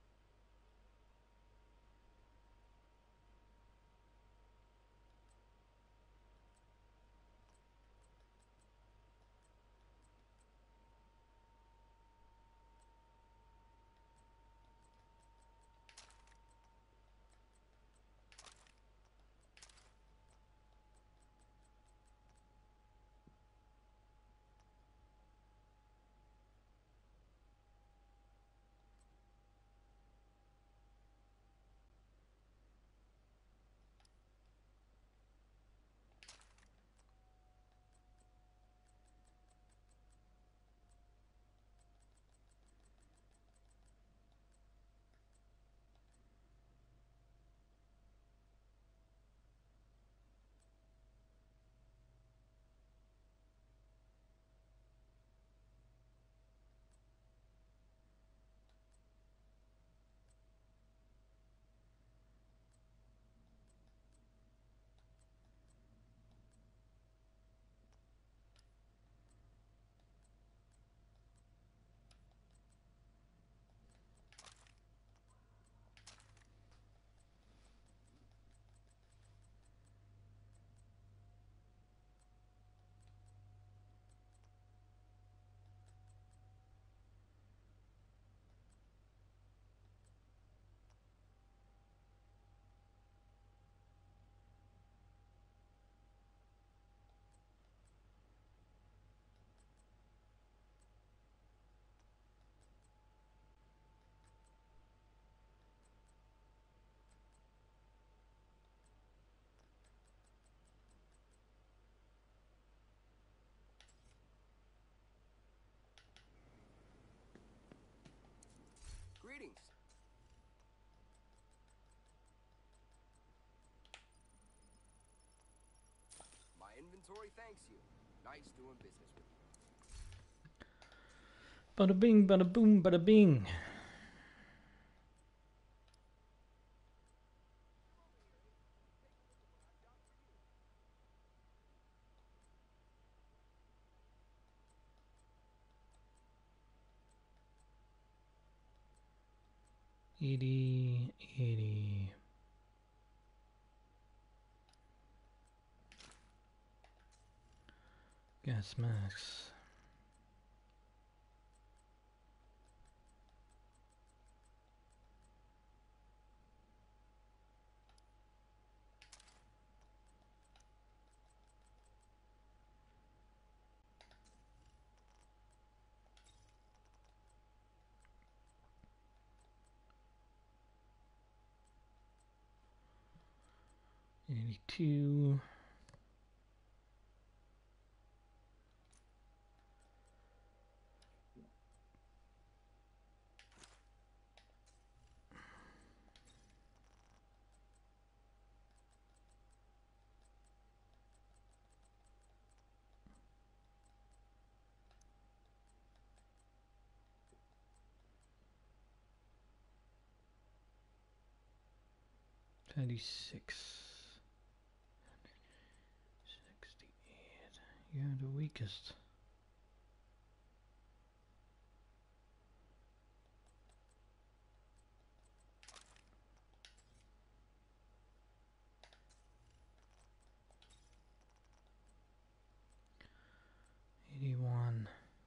Greetings. My inventory thanks you. Nice doing business with you. Bada bing, bada boom, bada bing. Edie, Edie. Gas masks. $82. $36. 68. You're the weakest. $81.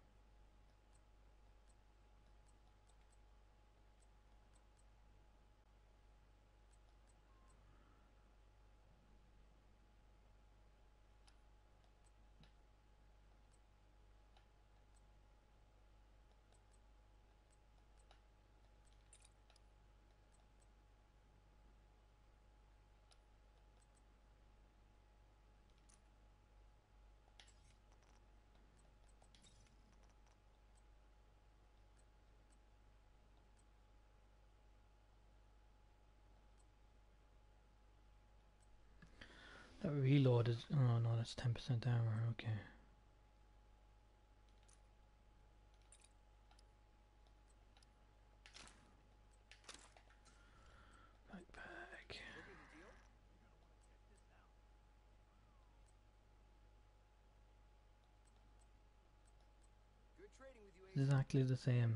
That reload is, oh no, that's 10% armor, okay. Backpack. Looking to deal? Good trading with you, Ace. Exactly the same.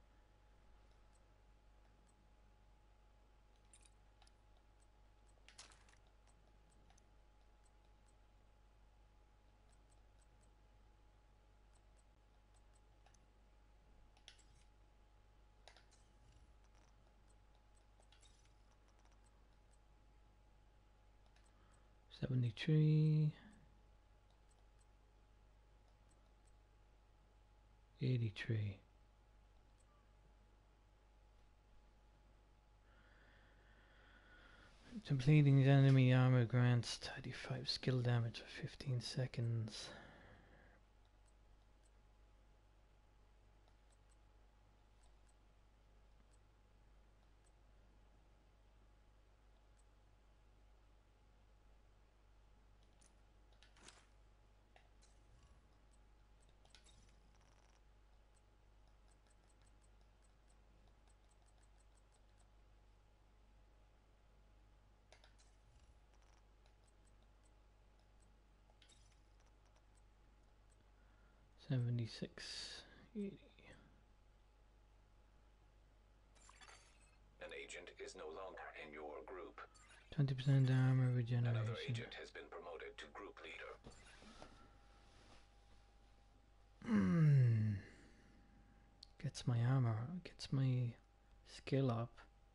$73. $83. Completing enemy armor grants 35 skill damage for 15 seconds. $76. $80. An agent is no longer in your group. 20% armor Another regeneration. agent has been promoted to group leader. Gets my armor, gets my skill up.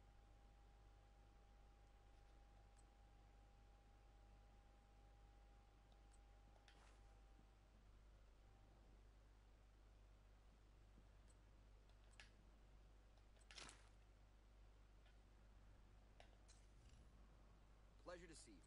Pleasure to see you.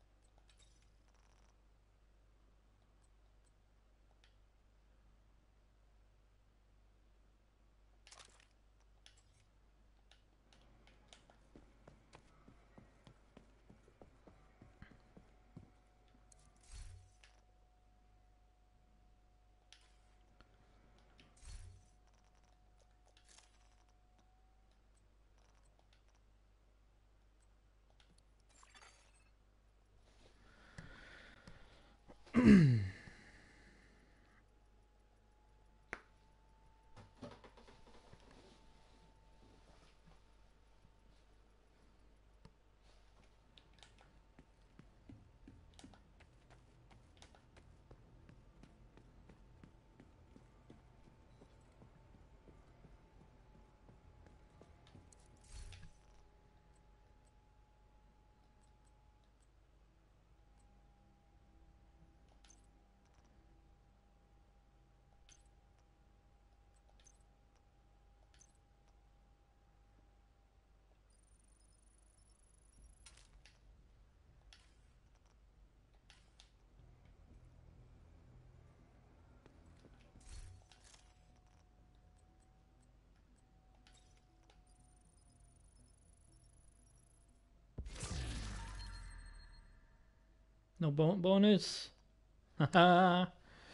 No bonus. Haha.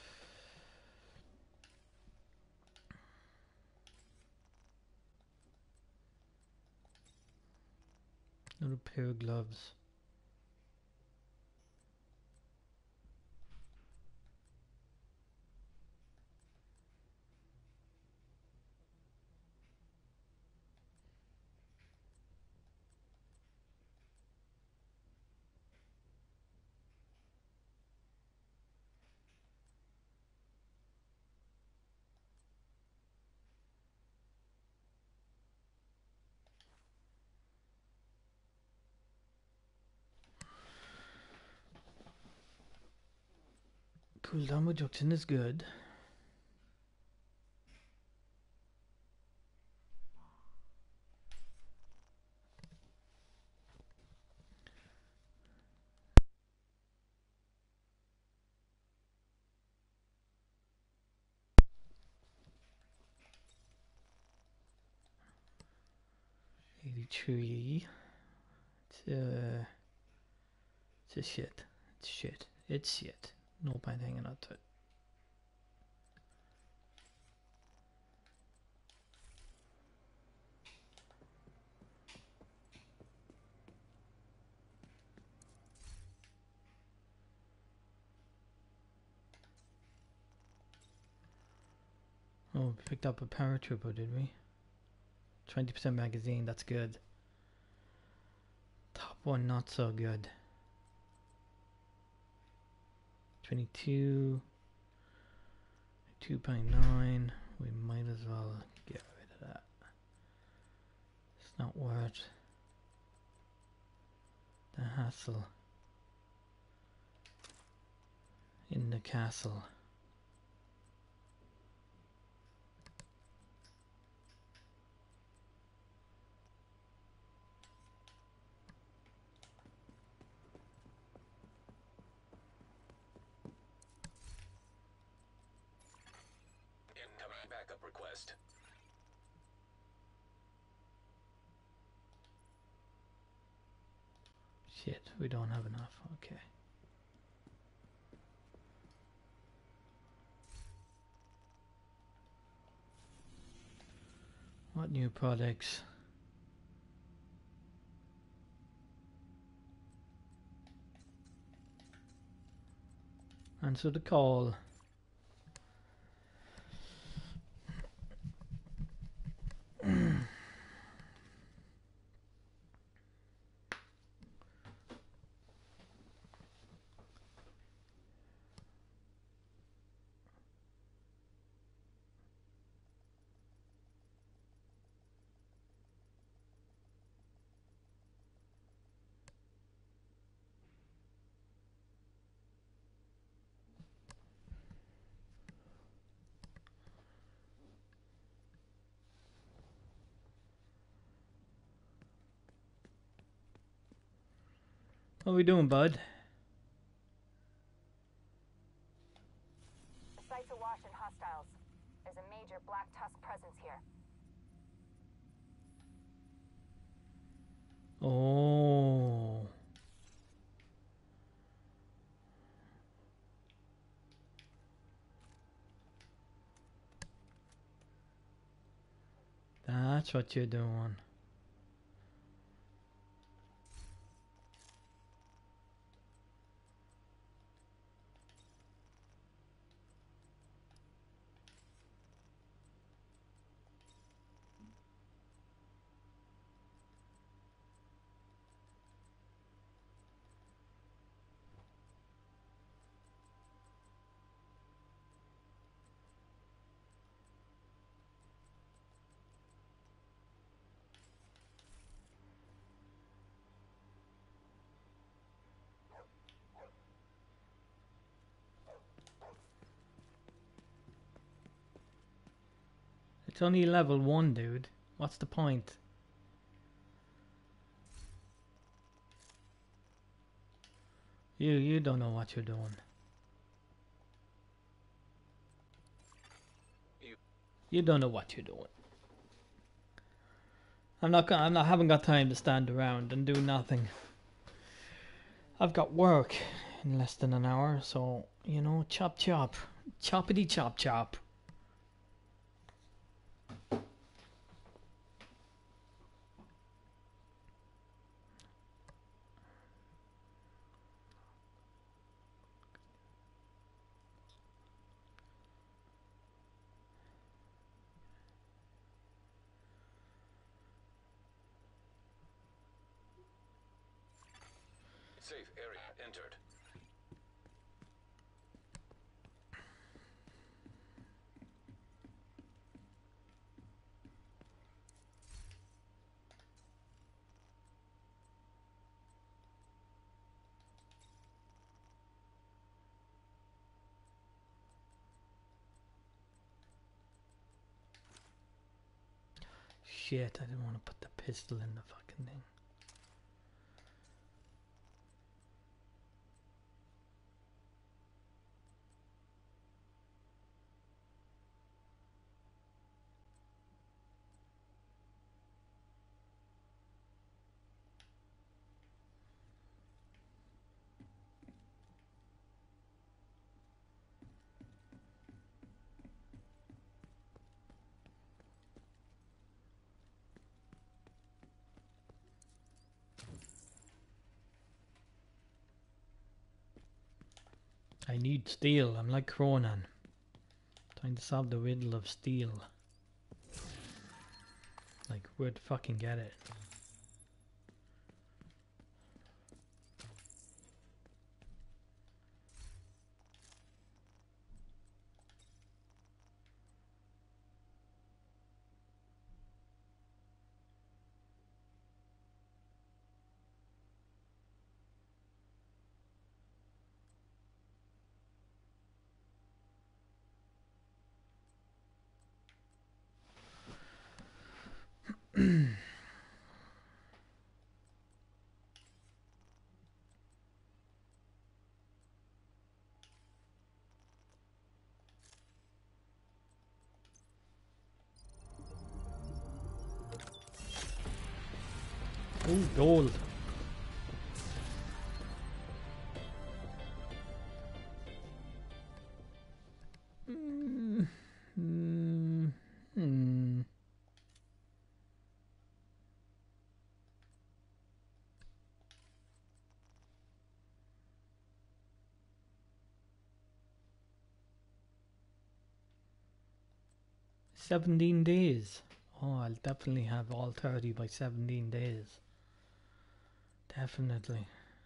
Another pair of gloves. Cooldown reduction is good. '83. It's a shit. It's shit. It's shit. No point hanging on to it. Oh, we picked up a paratrooper, did we? 20% magazine, that's good. Top one, not so good. 22. 2.9. We might as well get rid of that. It's not worth the hassle in the castle. Incoming backup request. Shit, we don't have enough. Okay. What new products? Answer the call. What are we doing, bud? The site's awash in hostiles. There's a major Black Tusk presence here. Oh. That's what you're doing. It's only level 1, dude. What's the point? You don't know what you're doing. You don't know what you're doing. Haven't got time to stand around and do nothing. I've got work. in less than an hour, so you know, chop chop, choppity chop chop. Safe area entered. Shit, I didn't want to put the pistol in the fucking thing. I need steel. I'm like Cronan. Trying to solve the riddle of steel. Like, where'd fucking get it? Ooh, gold. Hmm. 17 days. Oh, I'll definitely have all 30 by 17 days. Definitely.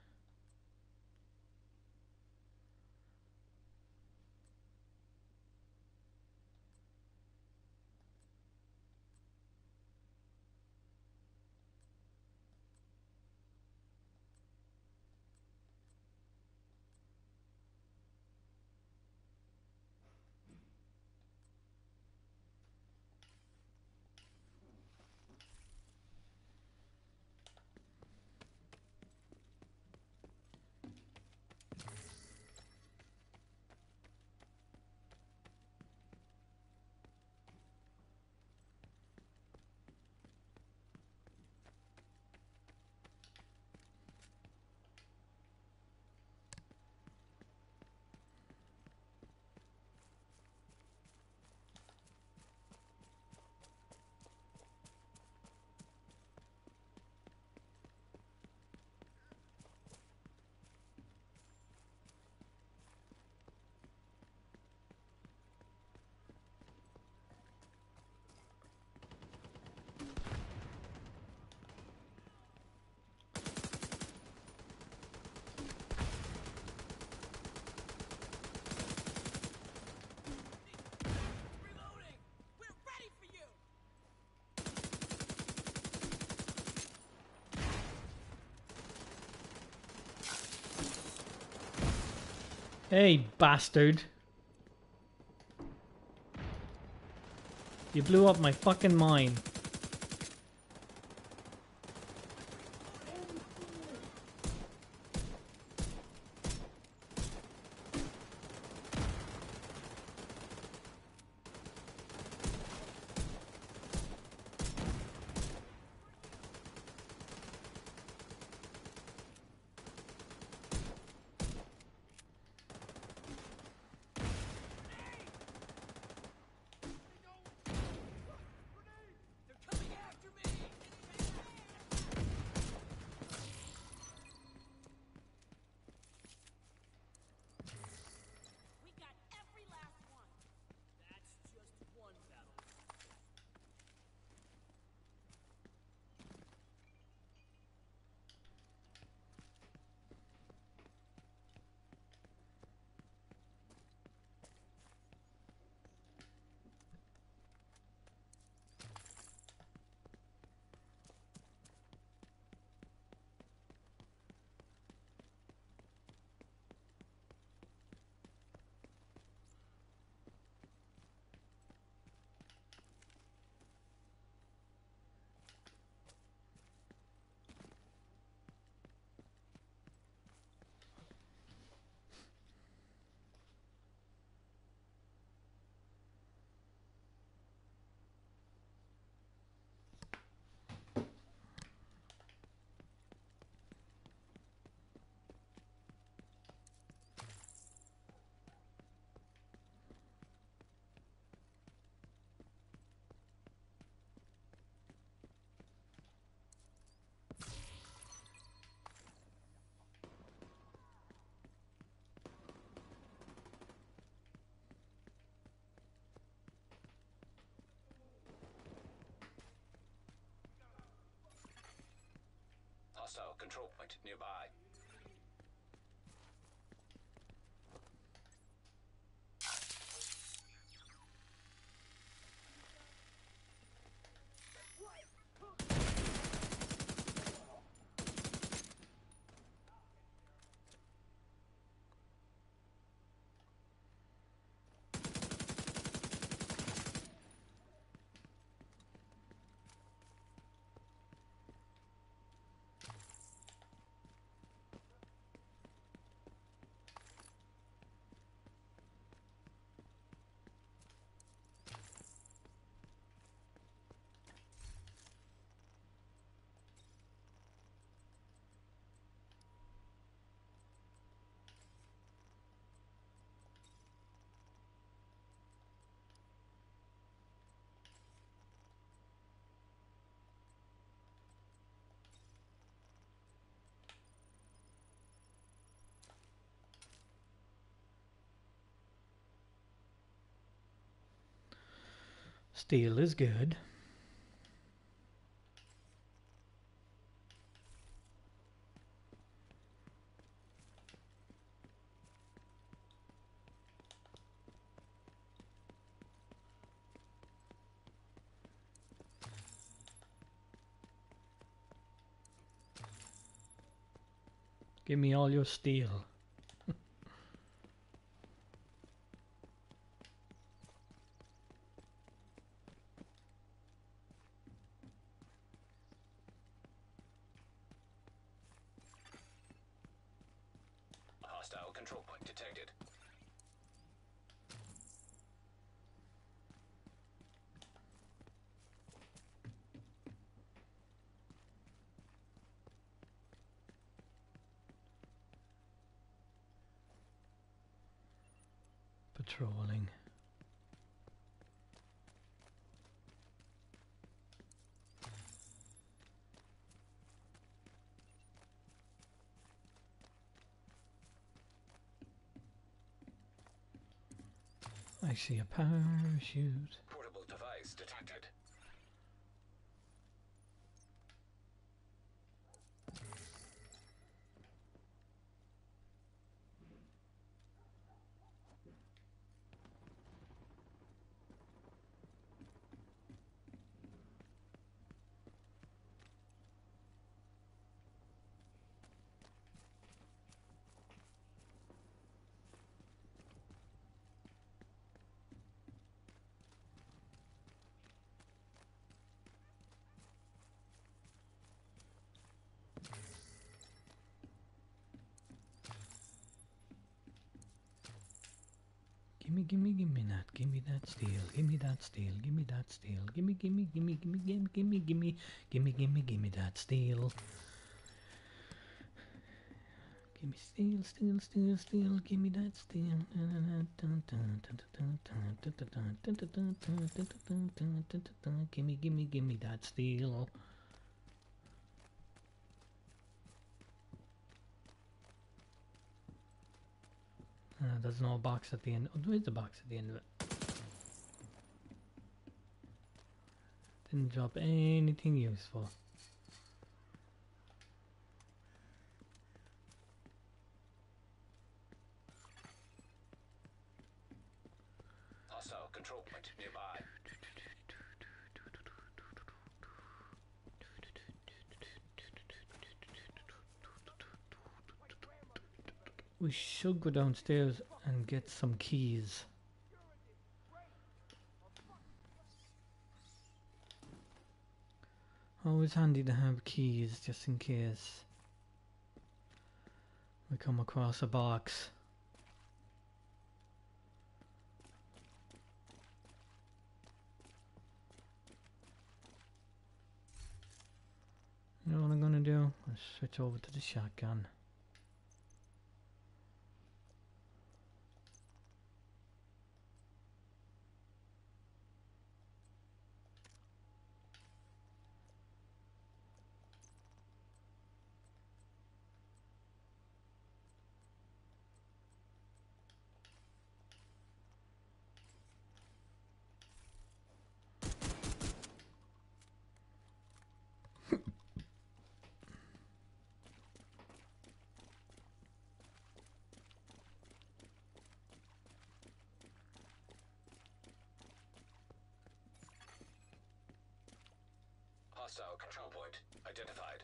Reloading! We're ready for you! Hey, bastard. You blew up my fucking mine. Hostile control point nearby. Steel is good. Give me all your steel. Hostile control point detected. Patrolling. I see a parachute. Portable device detected. Gimme that, gimme that steel, gimme that steel, gimme that steel, gimme that steel. Gimme steel, gimme that steel. Gimme that steel. There's no box at the end. Oh, there is a box at the end of it. Didn't drop anything useful. Hostile control point nearby. We should go downstairs and get some keys. Always handy to have keys just in case we come across a box. You know what I'm gonna do? I'll switch over to the shotgun. Hostile control point identified.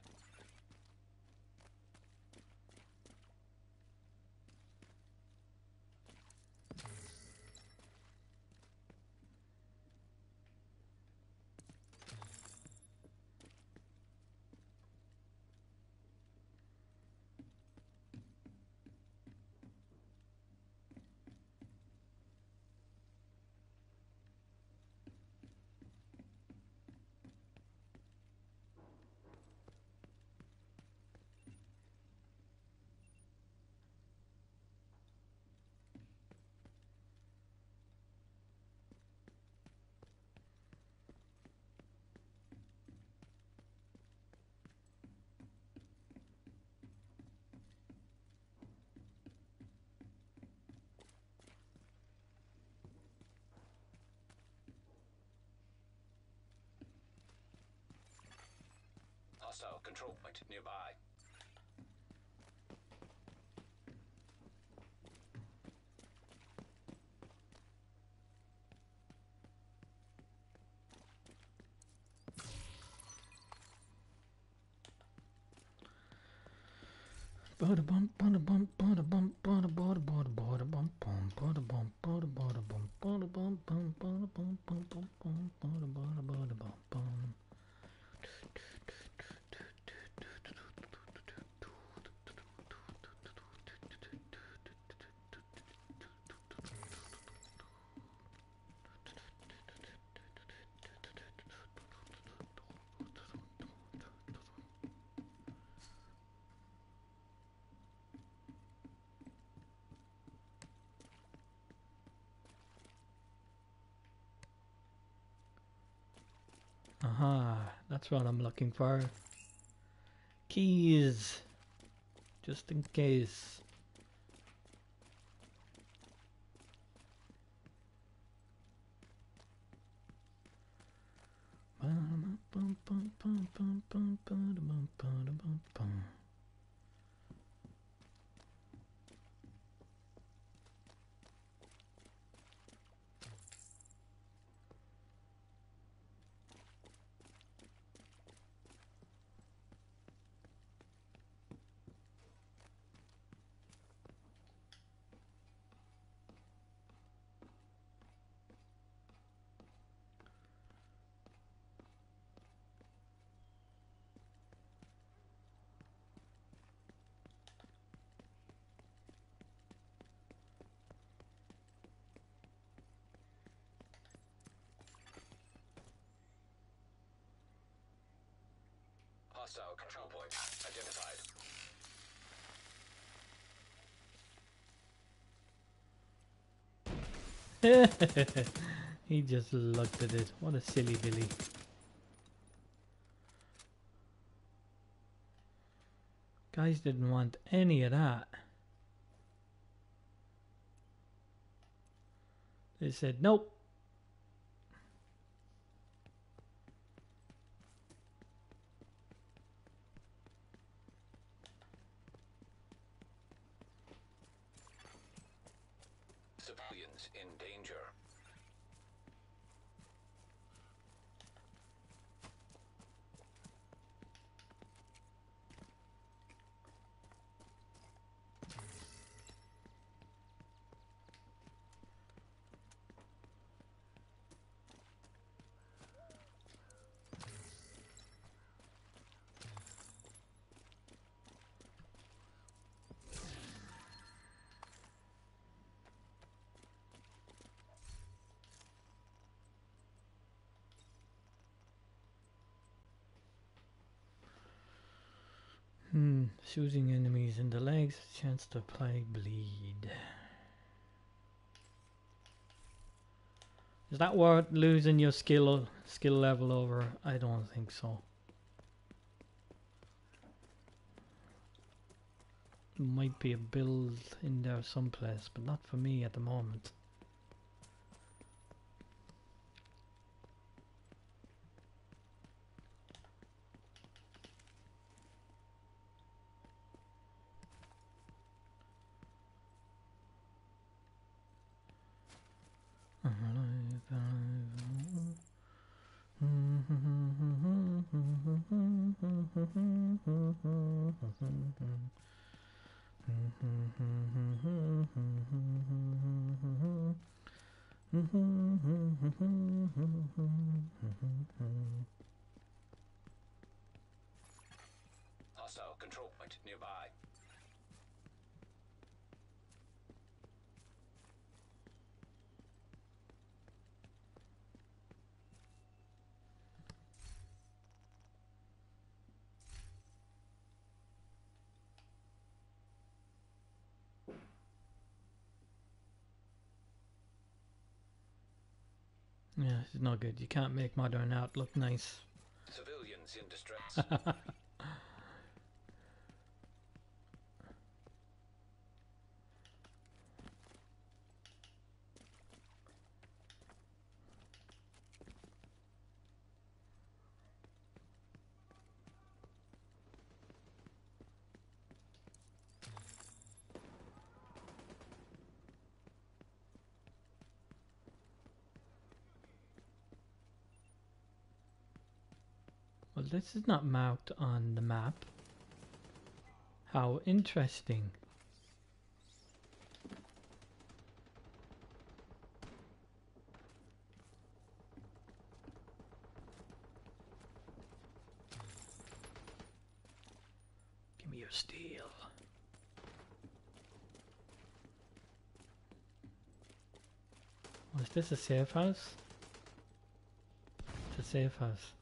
Hostile control point nearby. Aha, that's what I'm looking for. Keys, just in case. Hostile control point identified. He just looked at it. What a silly Billy. Guys didn't want any of that. They said nope. Civilians in danger. Shooting enemies in the legs, chance to apply bleed. Is that worth losing your skill level over? I don't think so. Might be a build in there someplace, but not for me at the moment. Hostile control point nearby. Yeah, it's not good. You can't make modern art look nice. Civilians in distress. Well, this is not marked on the map. How interesting. Give me your steel. Was this a safe house? It's a safe house.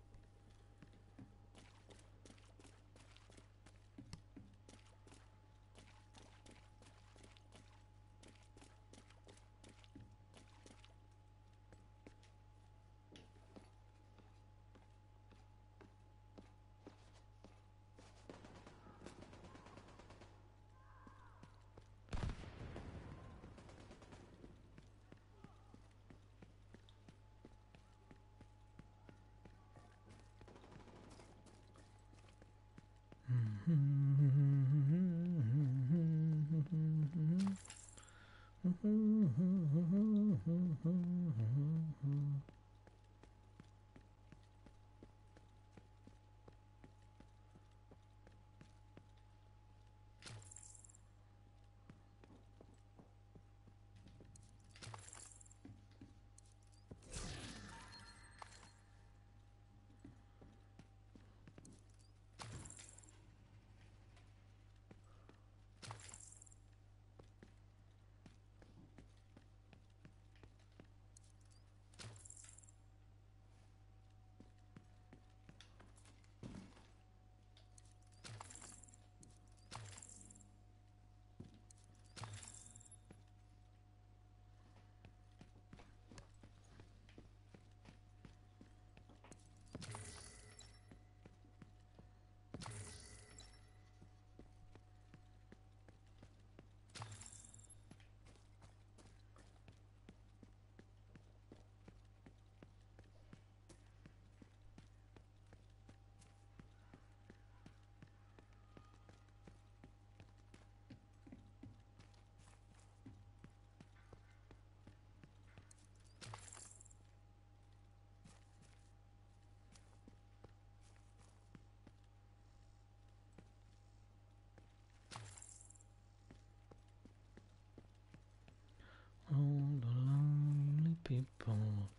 All the lonely people,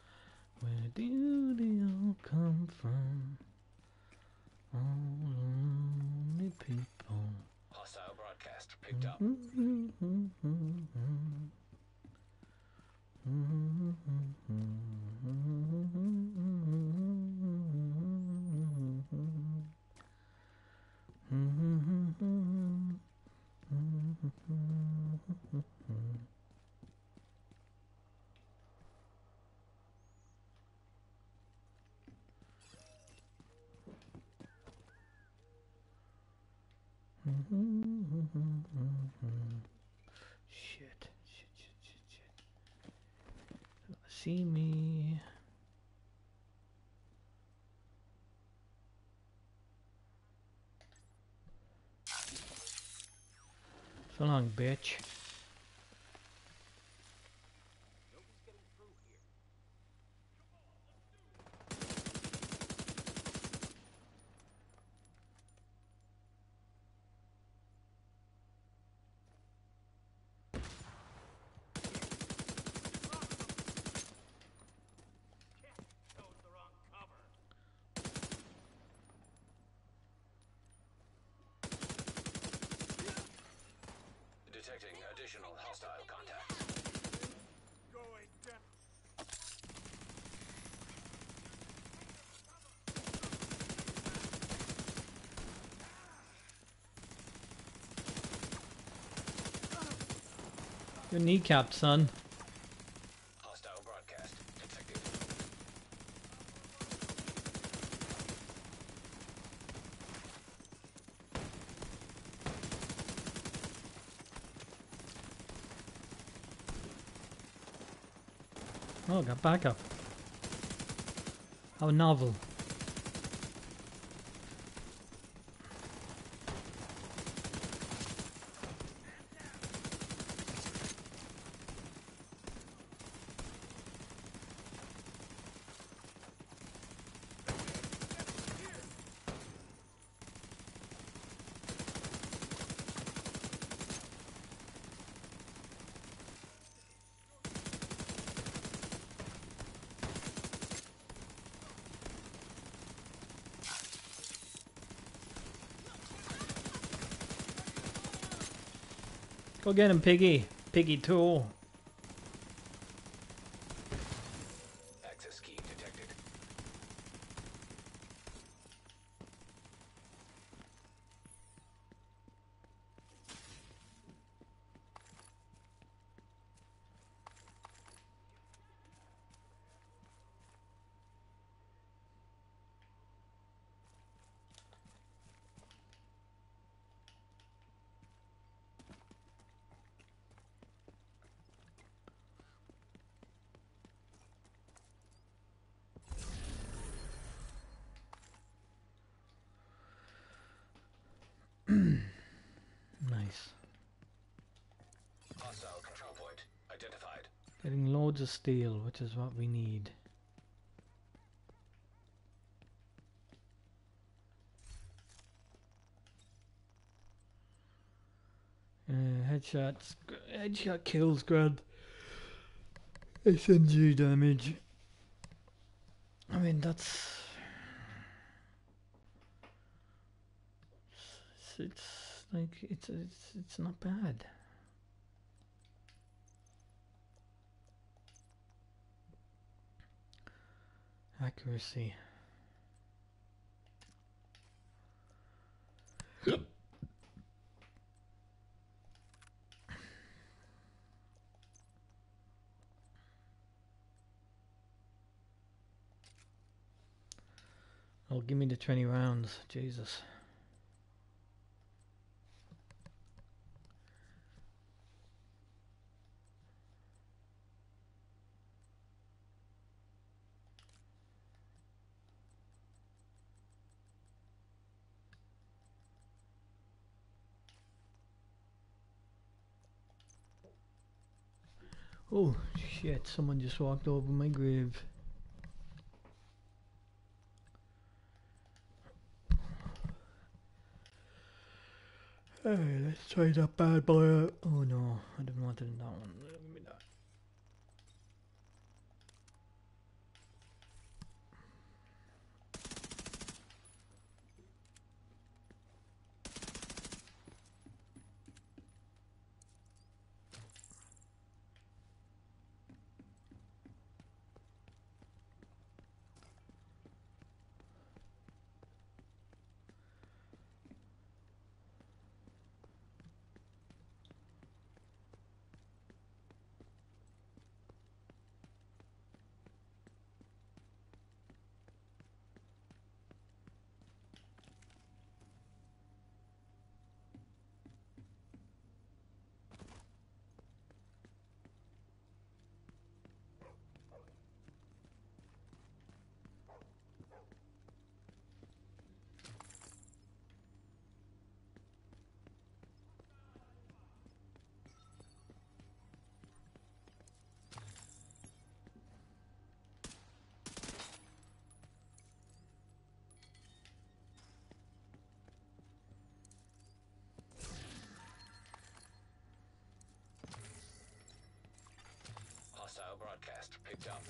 where do they all come from? All the lonely people. Hostile broadcast picked up. Shit. See me. So long, bitch. Additional hostile contacts. Going down. Your kneecap, son. Hostile broadcast detected. Oh, got backup. How novel. Go get him, Piggy. Piggy 2. Access key detected. Nice. Hostile control point identified. Getting loads of steel, which is what we need. Headshots. Headshot kills, Grad. SMG damage. I mean, that's... It's like, it's not bad. Accuracy. Oh, give me the 20 rounds. Jesus. Oh, shit. Someone just walked over my grave. Hey, let's try that bad boy out. Oh no, I didn't want it in that one. Give me that. Hostile broadcast picked up.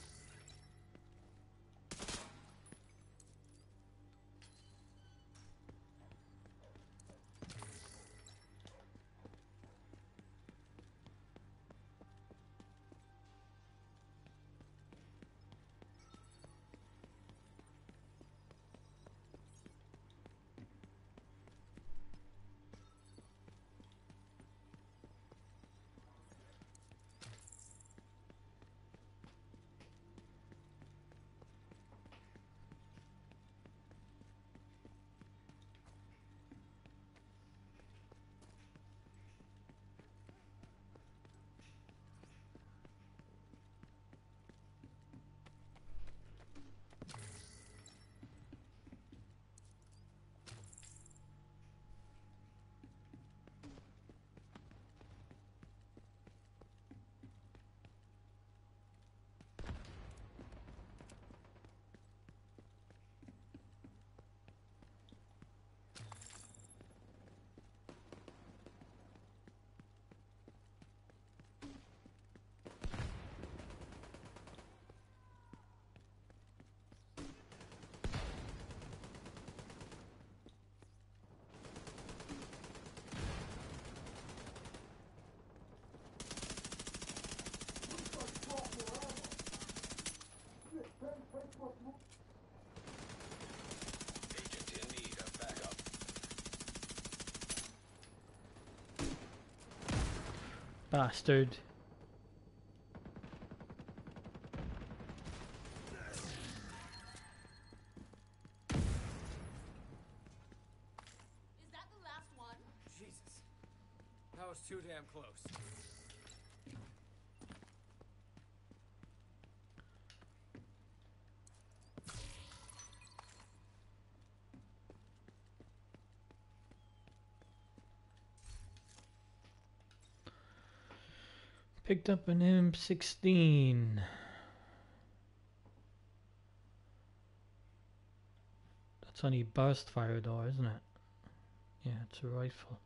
Bastard. Is that the last one? Jesus. That was too damn close. Picked up an M16. That's only burst fire though, isn't it? Yeah, it's a rifle.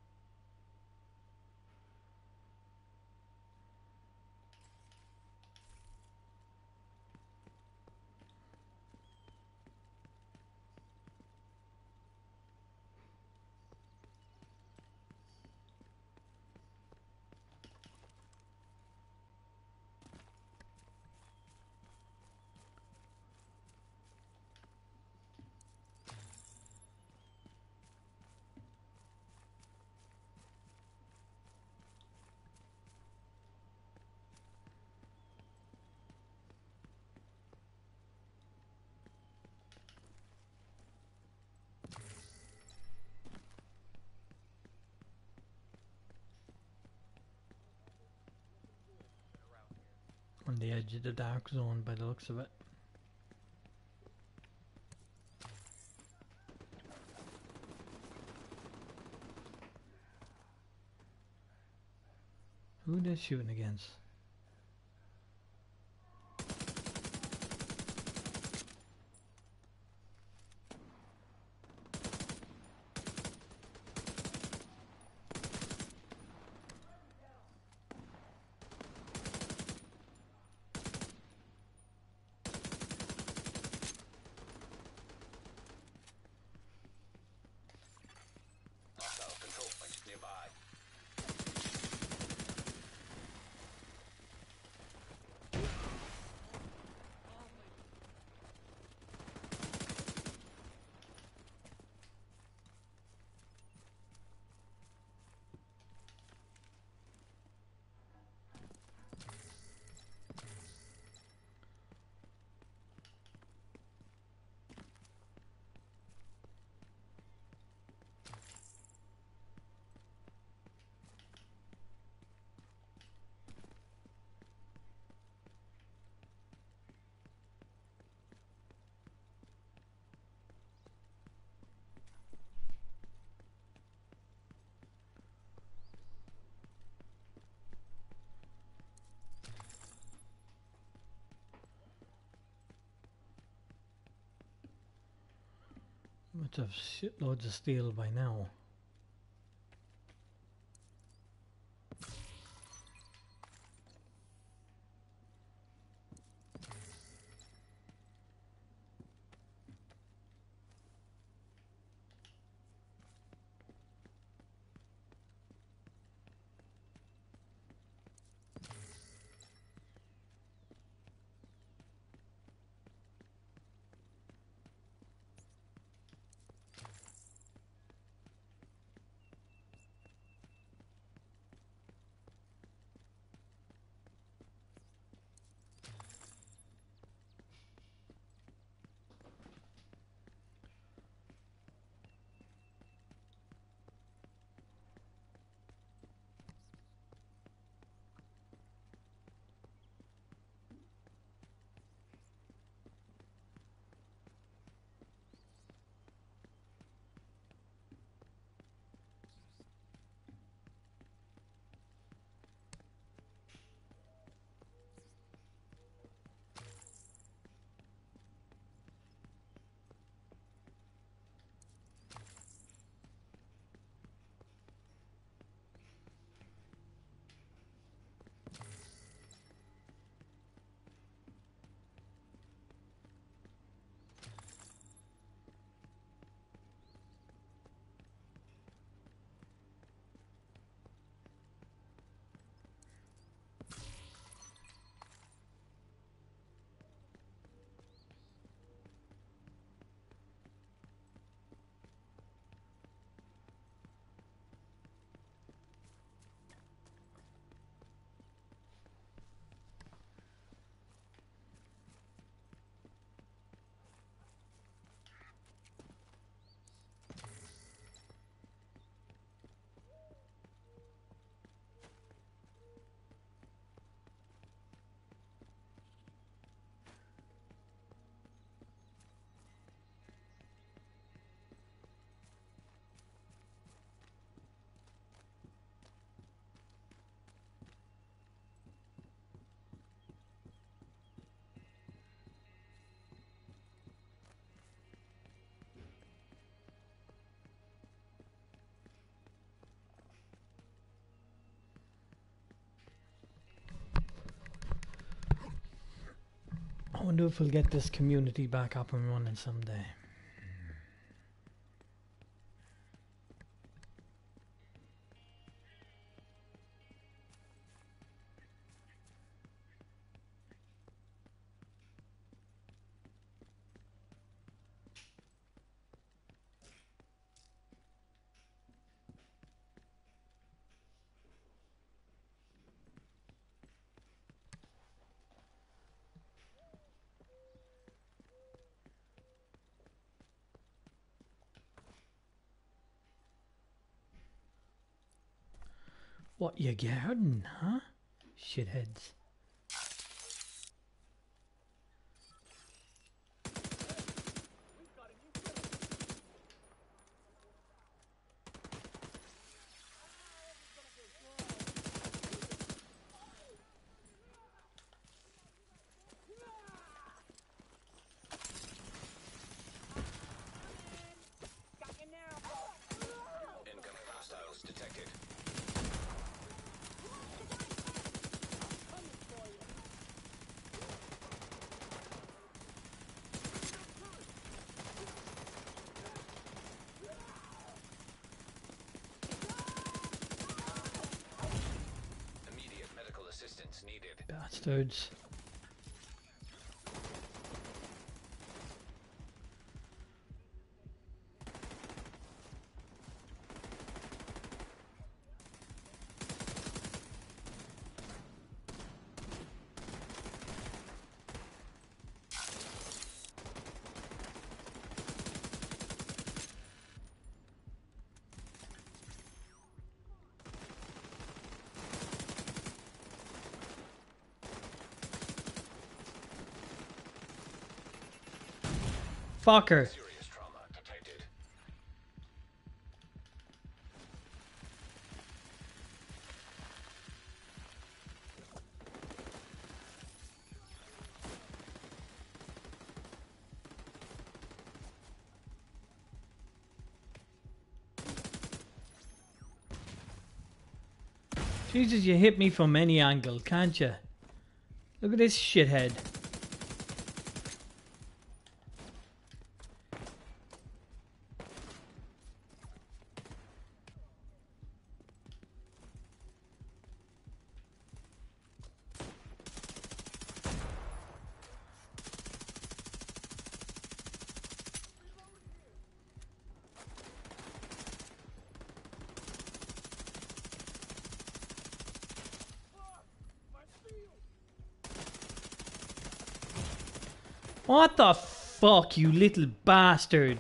On the edge of the dark zone by the looks of it. Who are they shooting against? Hostile control point nearby. Must have shitloads of steel by now. wonder if we'll get this community back up and running someday. What, you garden, huh? Shitheads. Incoming hostiles detected. Immediate medical assistance needed. Bastards. Fucker. Serious trauma detected. Jesus, you hit me from any angle, can't you? Look at this shithead. What the fuck, you little bastard?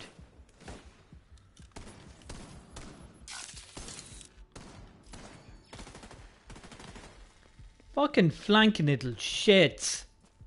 Fucking flanking little shits.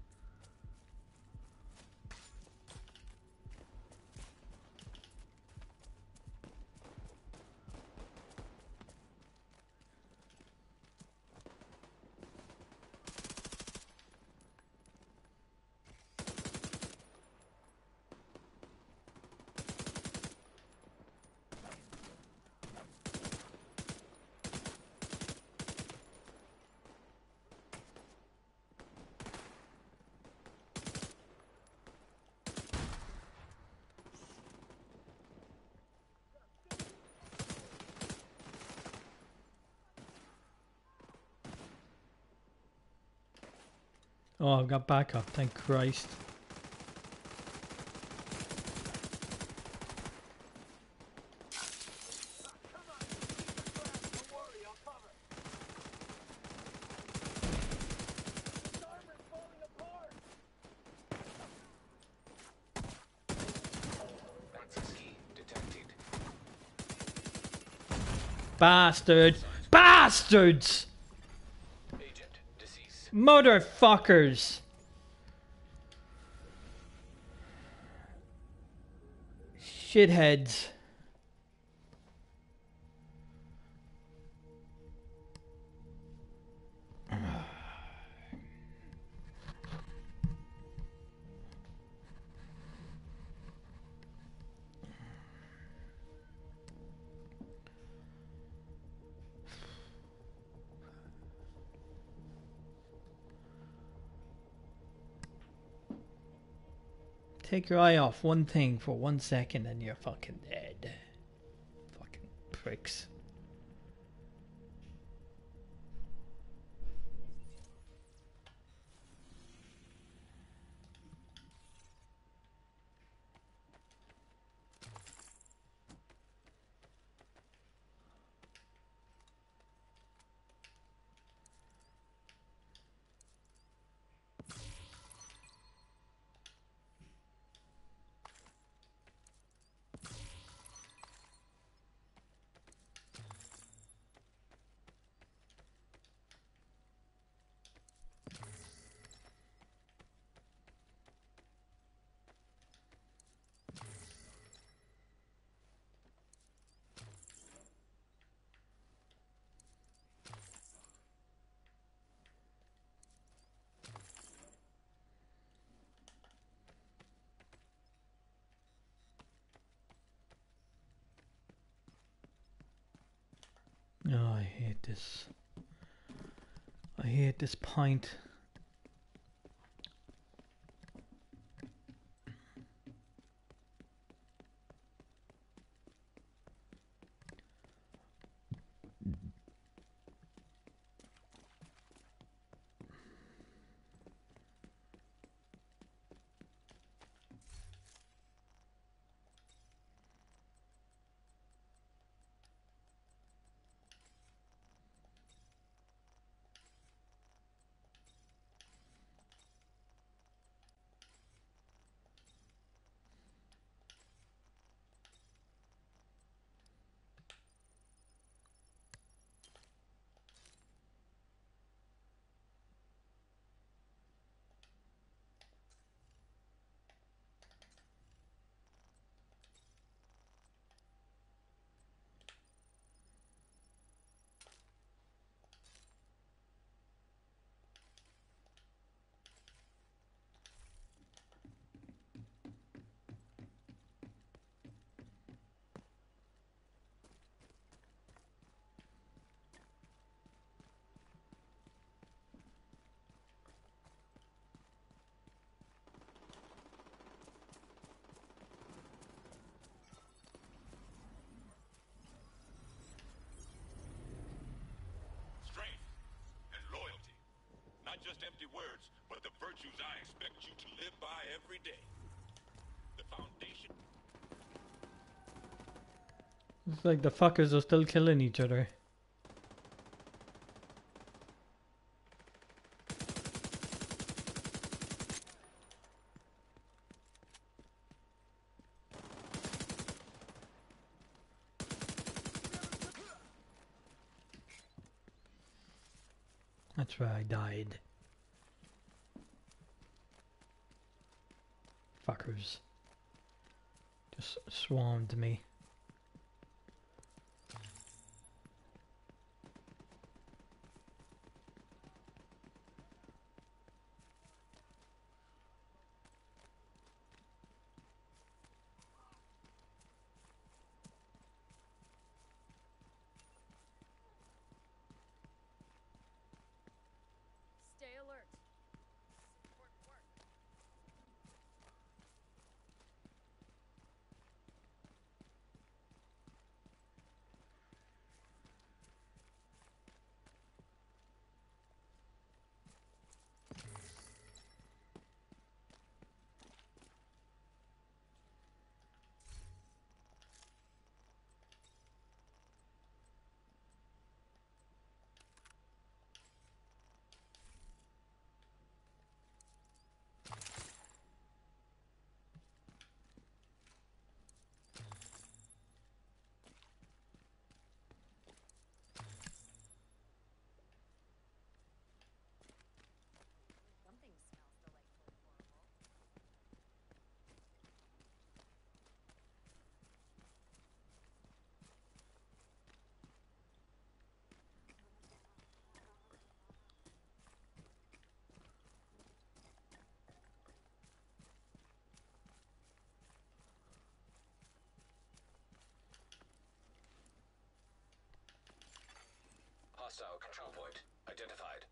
Oh, I've got backup, thank Christ. Access key detected. Bastard. Bastards! Agent deceased. Motherfuckers! Shitheads. take your eye off one thing for 1 second and you're fucking dead. Fucking pricks. Oh, I hate this. I hate this pint. Strength and loyalty. Not just empty words, but the virtues I expect you to live by every day. The foundation. It's like the fuckers are still killing each other. That's where I died. Fuckers. Just swarmed me. Stay alert. Important work. Something smells delightfully horrible. Hostile control point identified.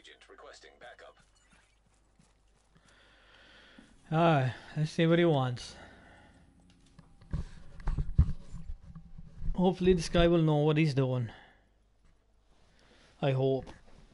agent requesting backup. Alright, let's see what he wants. Hopefully this guy will know what he's doing. I hope.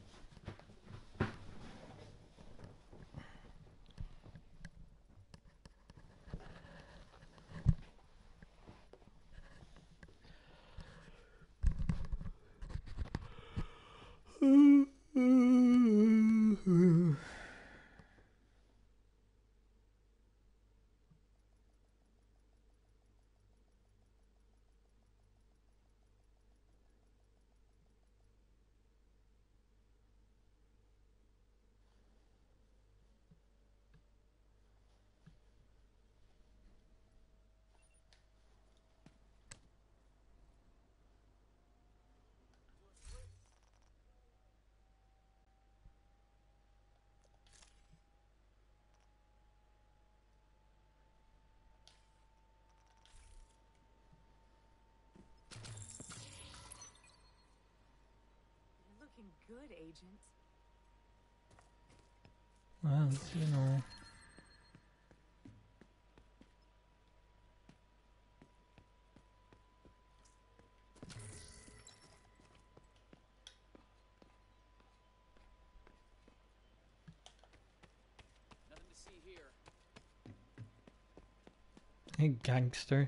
You're looking good, Agent. Well, you know. Nothing to see here. Hey, gangster.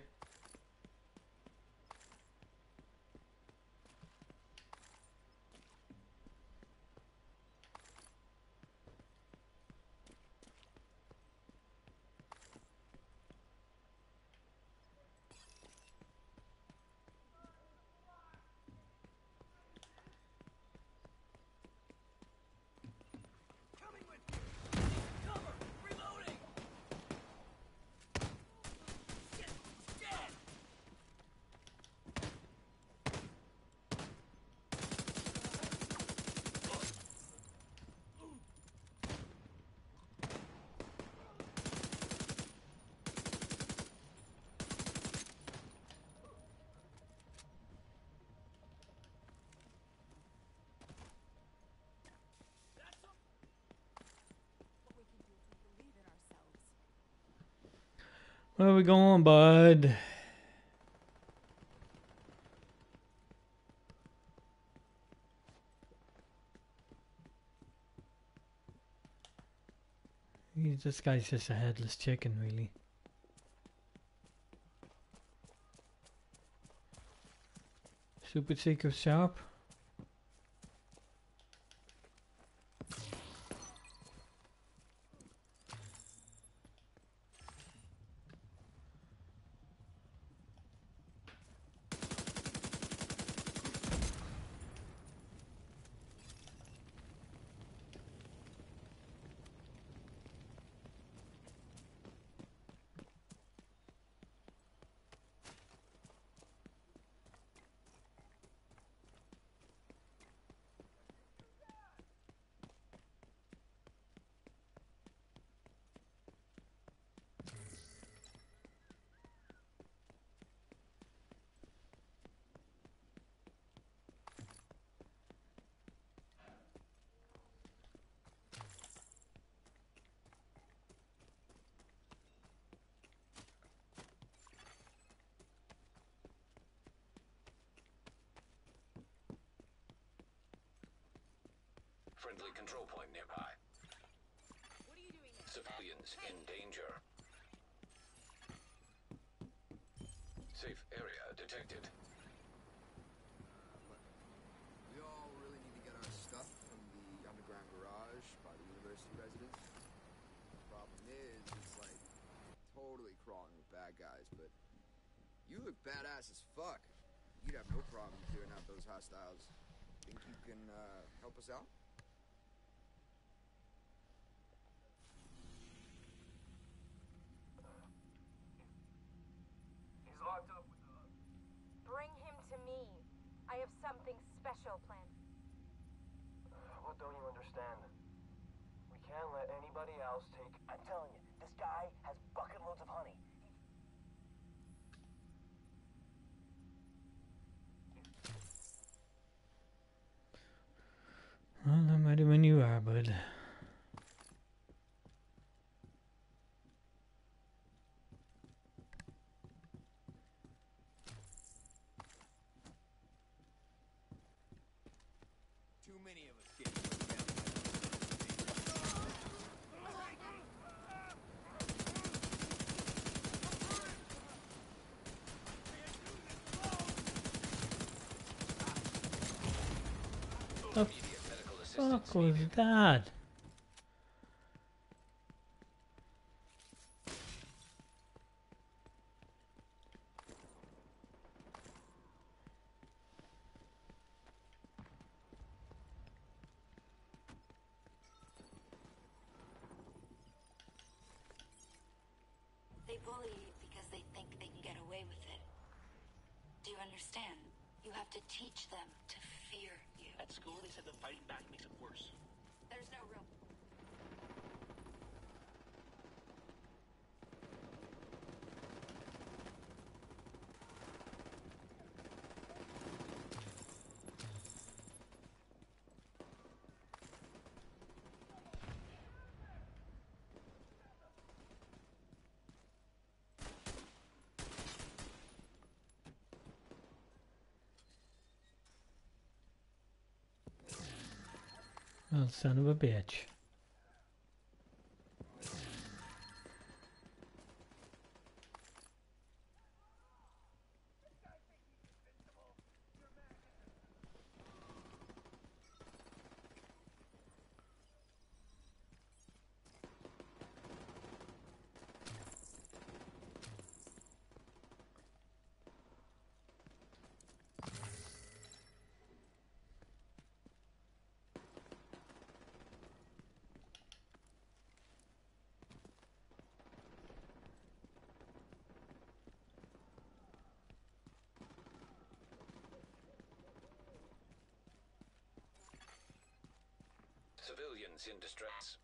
Coming with you. Need cover. Reloading. Shit. Dead. What we can do if we believe in ourselves. Where we going, bud? This guy's just a headless chicken, really. Super secret shop. Friendly control point nearby. What are you doing there? Civilians in danger. Safe area detected. We all really need to get our stuff from the underground garage by the university residence. Problem is, it's like totally crawling with bad guys, but you look badass as fuck. You'd have no problem clearing out those hostiles. Think you can help us out? He's locked up with Bring him to me. I have something special planned. What don't you understand? We can't let anybody else take... I'm telling you, this guy has bucket loads of honey. Well, I'm ready when you are, The Immediate medical assistance fuck was needed. that? They bully you because they think they can get away with it. Do you understand? You have to teach them to fear you. At school, they said the fighting back makes it worse. There's no real... Oh, son of a bitch. Civilians in distress.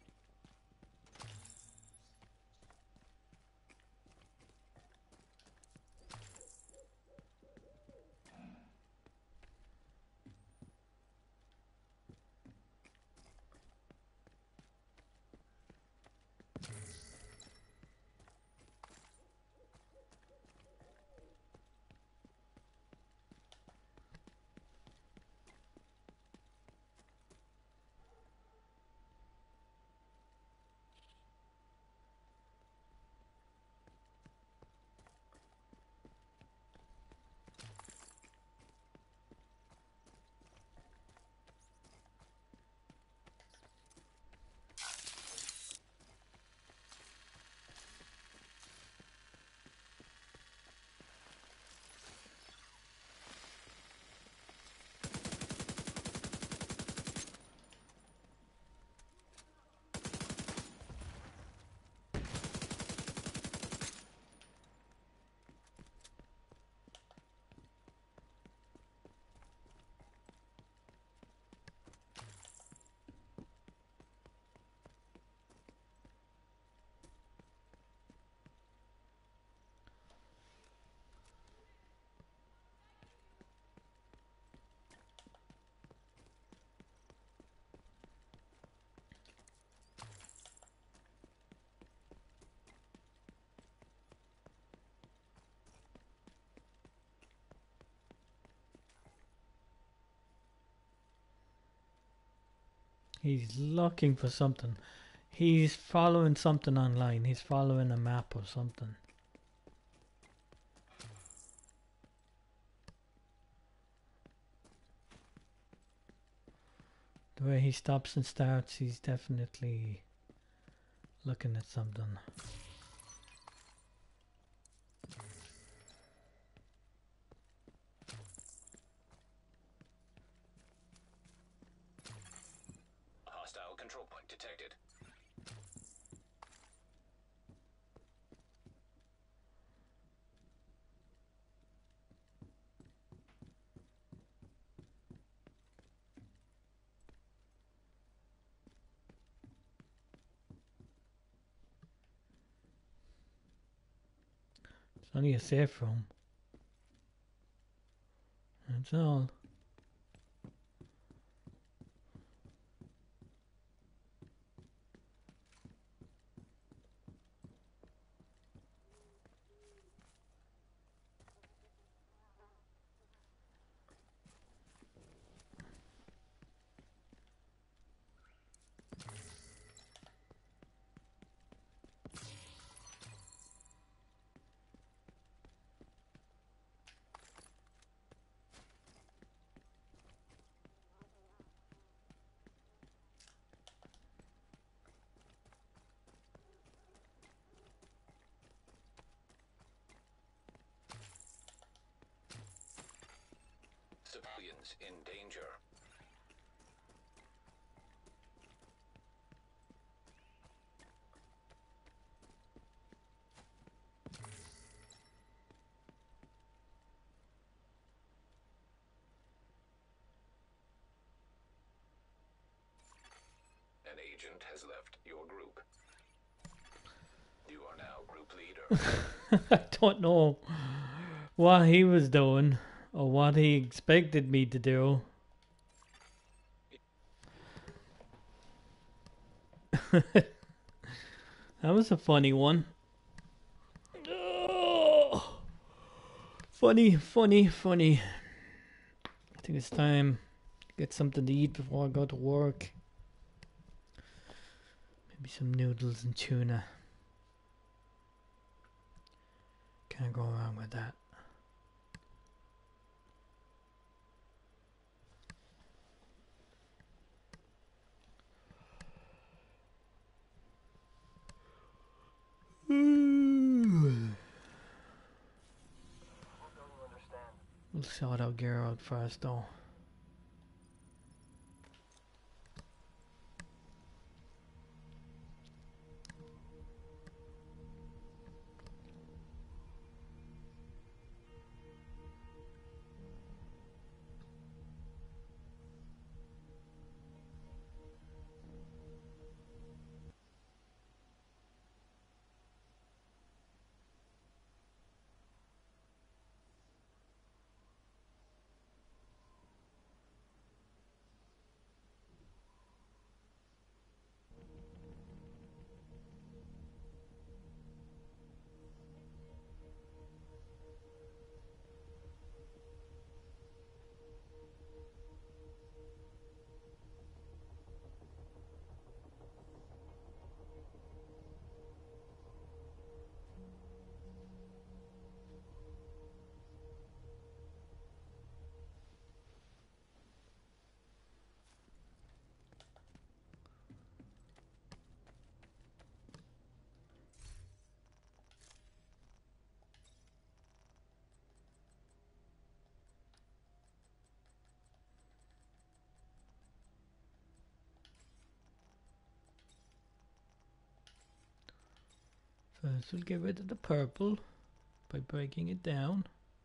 He's looking for something. He's following something online. He's following a map or something. The way he stops and starts, he's definitely looking at something. Hostile control point detected. It's only a safe room. That's all. civilians in danger. An agent has left your group. You are now group leader. I don't know what he was doing or what he expected me to do. That was a funny one. Oh, funny. I think it's time to get something to eat before I go to work. Maybe some noodles and tuna. Can't go wrong with that. We'll sort out Geralt first though. First we'll get rid of the purple by breaking it down.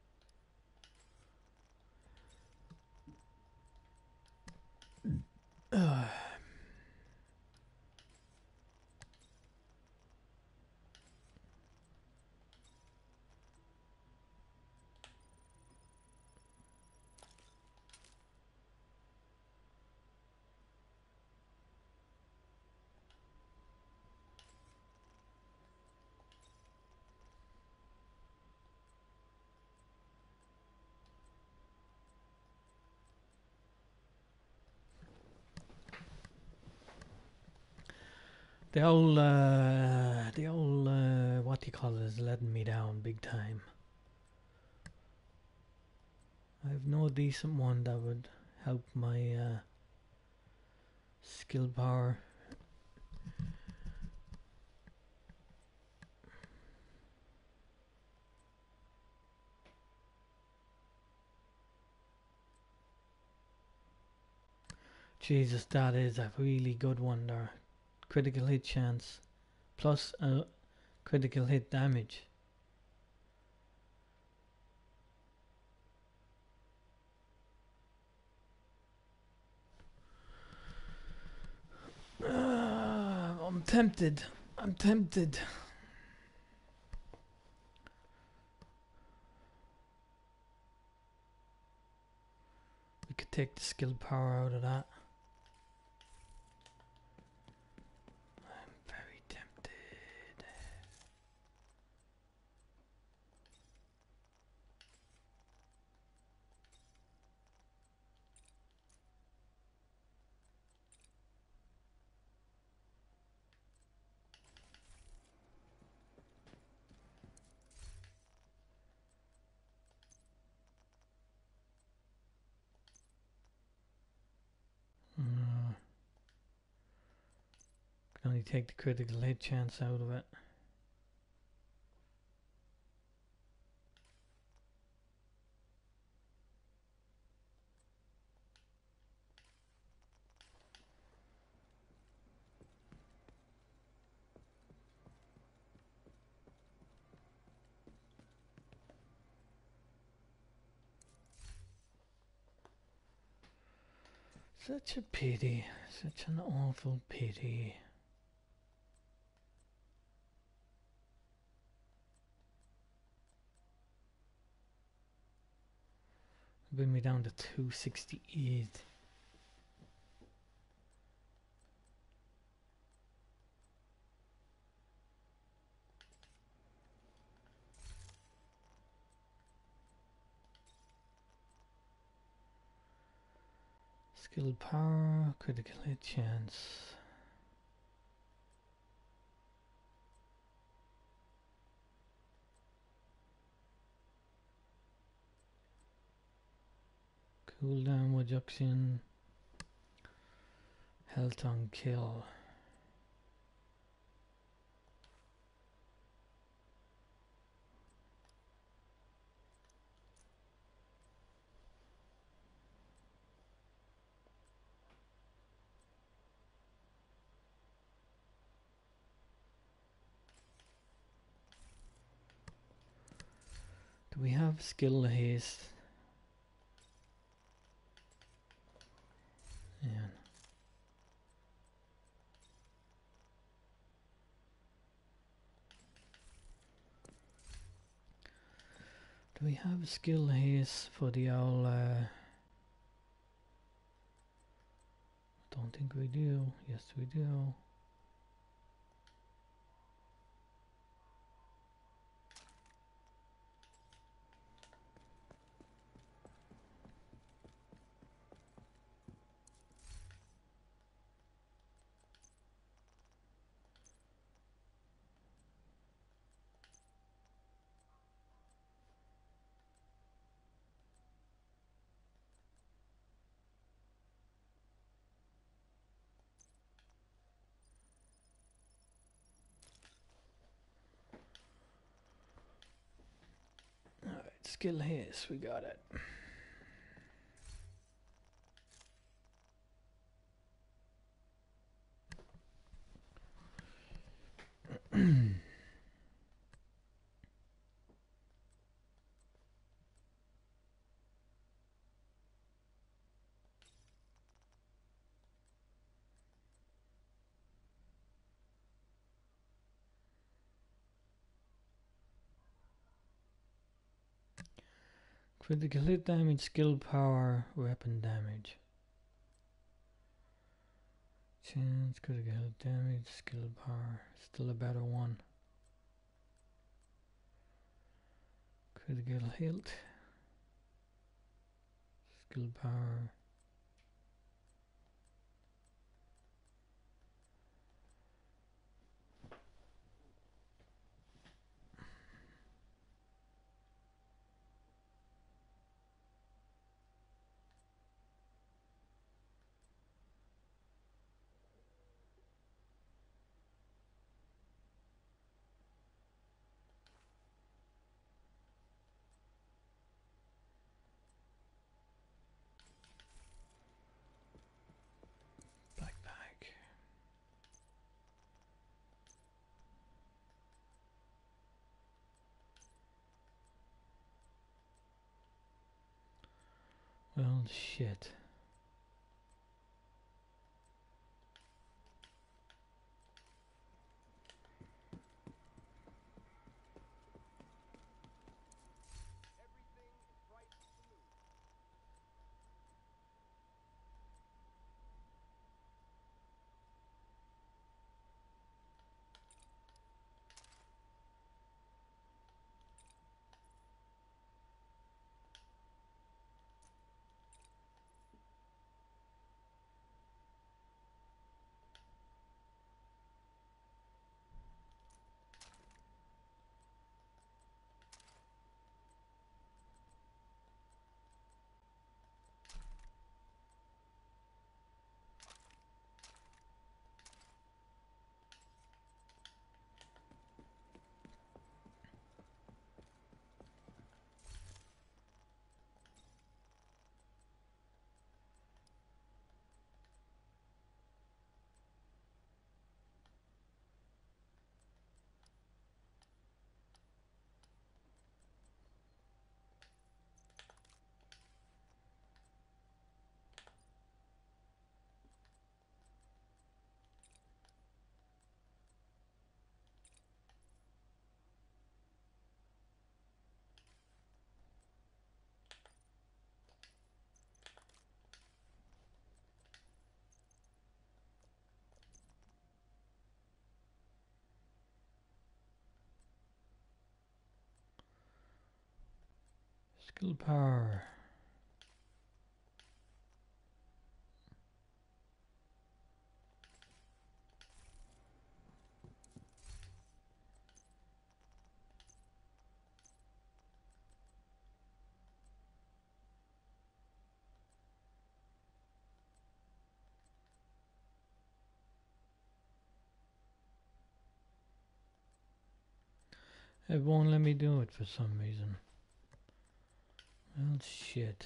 The old what do you call it, is letting me down big time. I have no decent one that would help my skill power. Jesus, that is a really good one there. Critical hit chance plus critical hit damage. I'm tempted. We could take the skill power out of that. Can only take the critical hit chance out of it. Such a pity. Such an awful pity. Bring me down to 268. Skill power, critical hit chance. Cooldown reduction. Health on kill. Do we have skill haste? Yeah. Do we have skill haste for the owl? Don't think we do. Yes, we do. Alright, skill haste, we got it. Critical hit damage, skill power, weapon damage. Chance, critical hit damage, skill power. Still a better one. Critical hit. Skill power. Backpack. Well, shit. Willpower. It won't let me do it for some reason. Well, shit.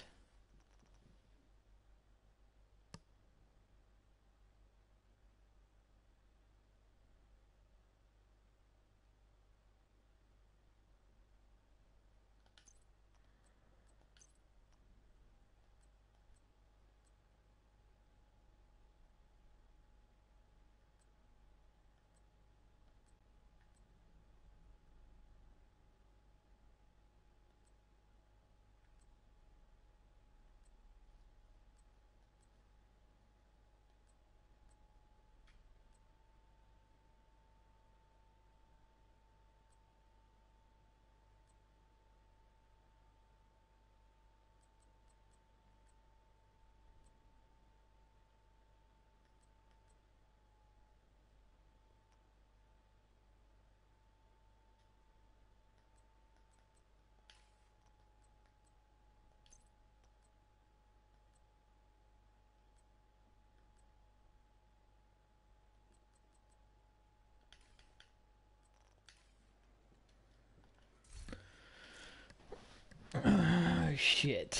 Shit.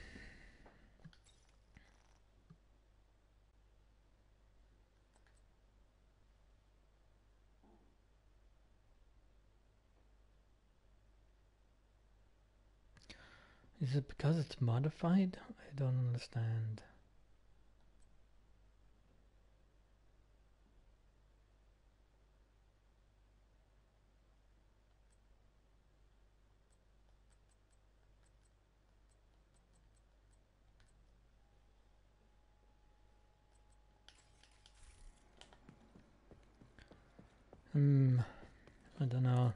Is it because it's modified? I don't understand. I don't know.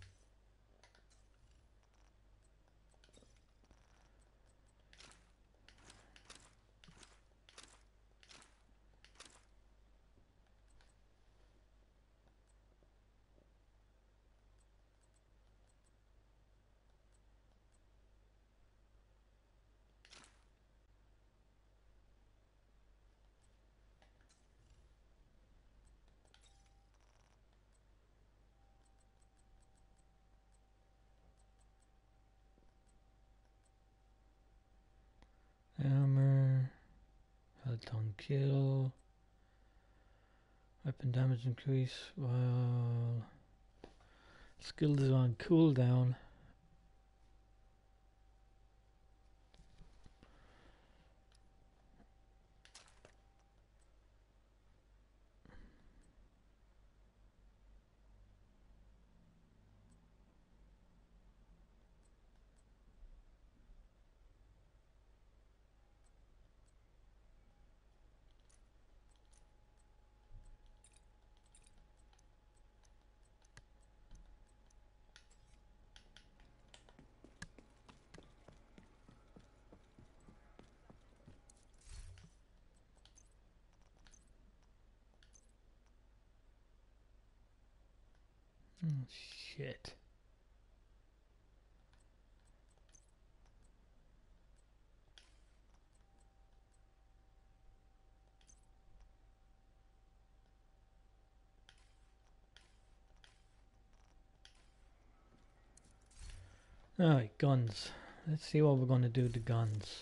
Hammer, health on kill, weapon damage increase while skill is on cooldown. Oh, shit. Alright, guns. Let's see what we're going to do to guns.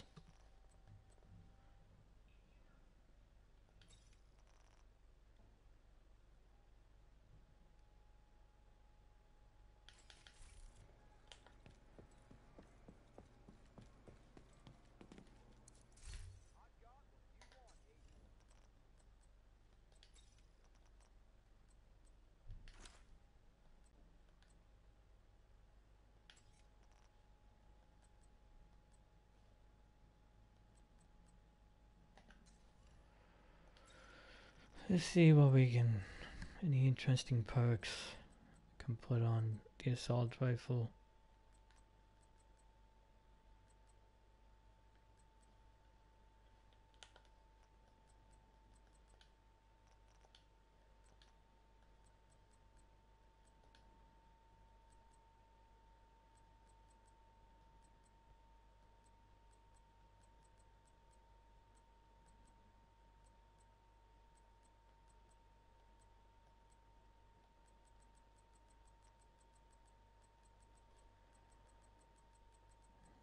Let's see what we can, any interesting perks can put on the assault rifle.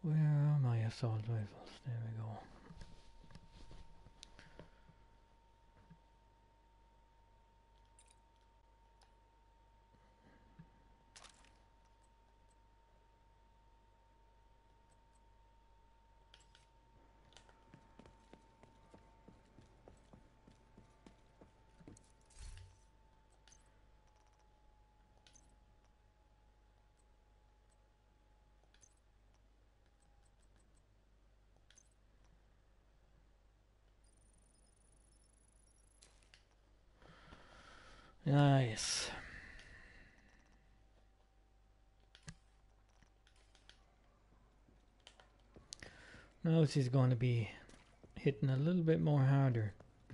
Where are my assault rifles? There we go. Nice. Now she's going to be hitting a little bit more harder.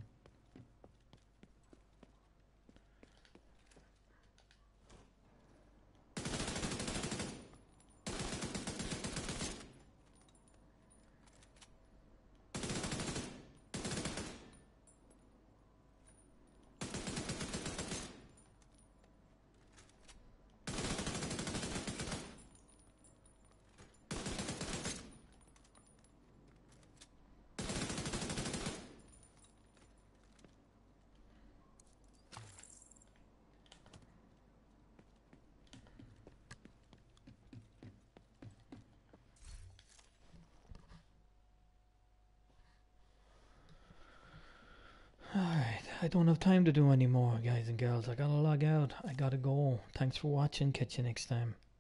Alright, I don't have time to do any more, guys and girls. I gotta log out. I gotta go. Thanks for watching. Catch you next time.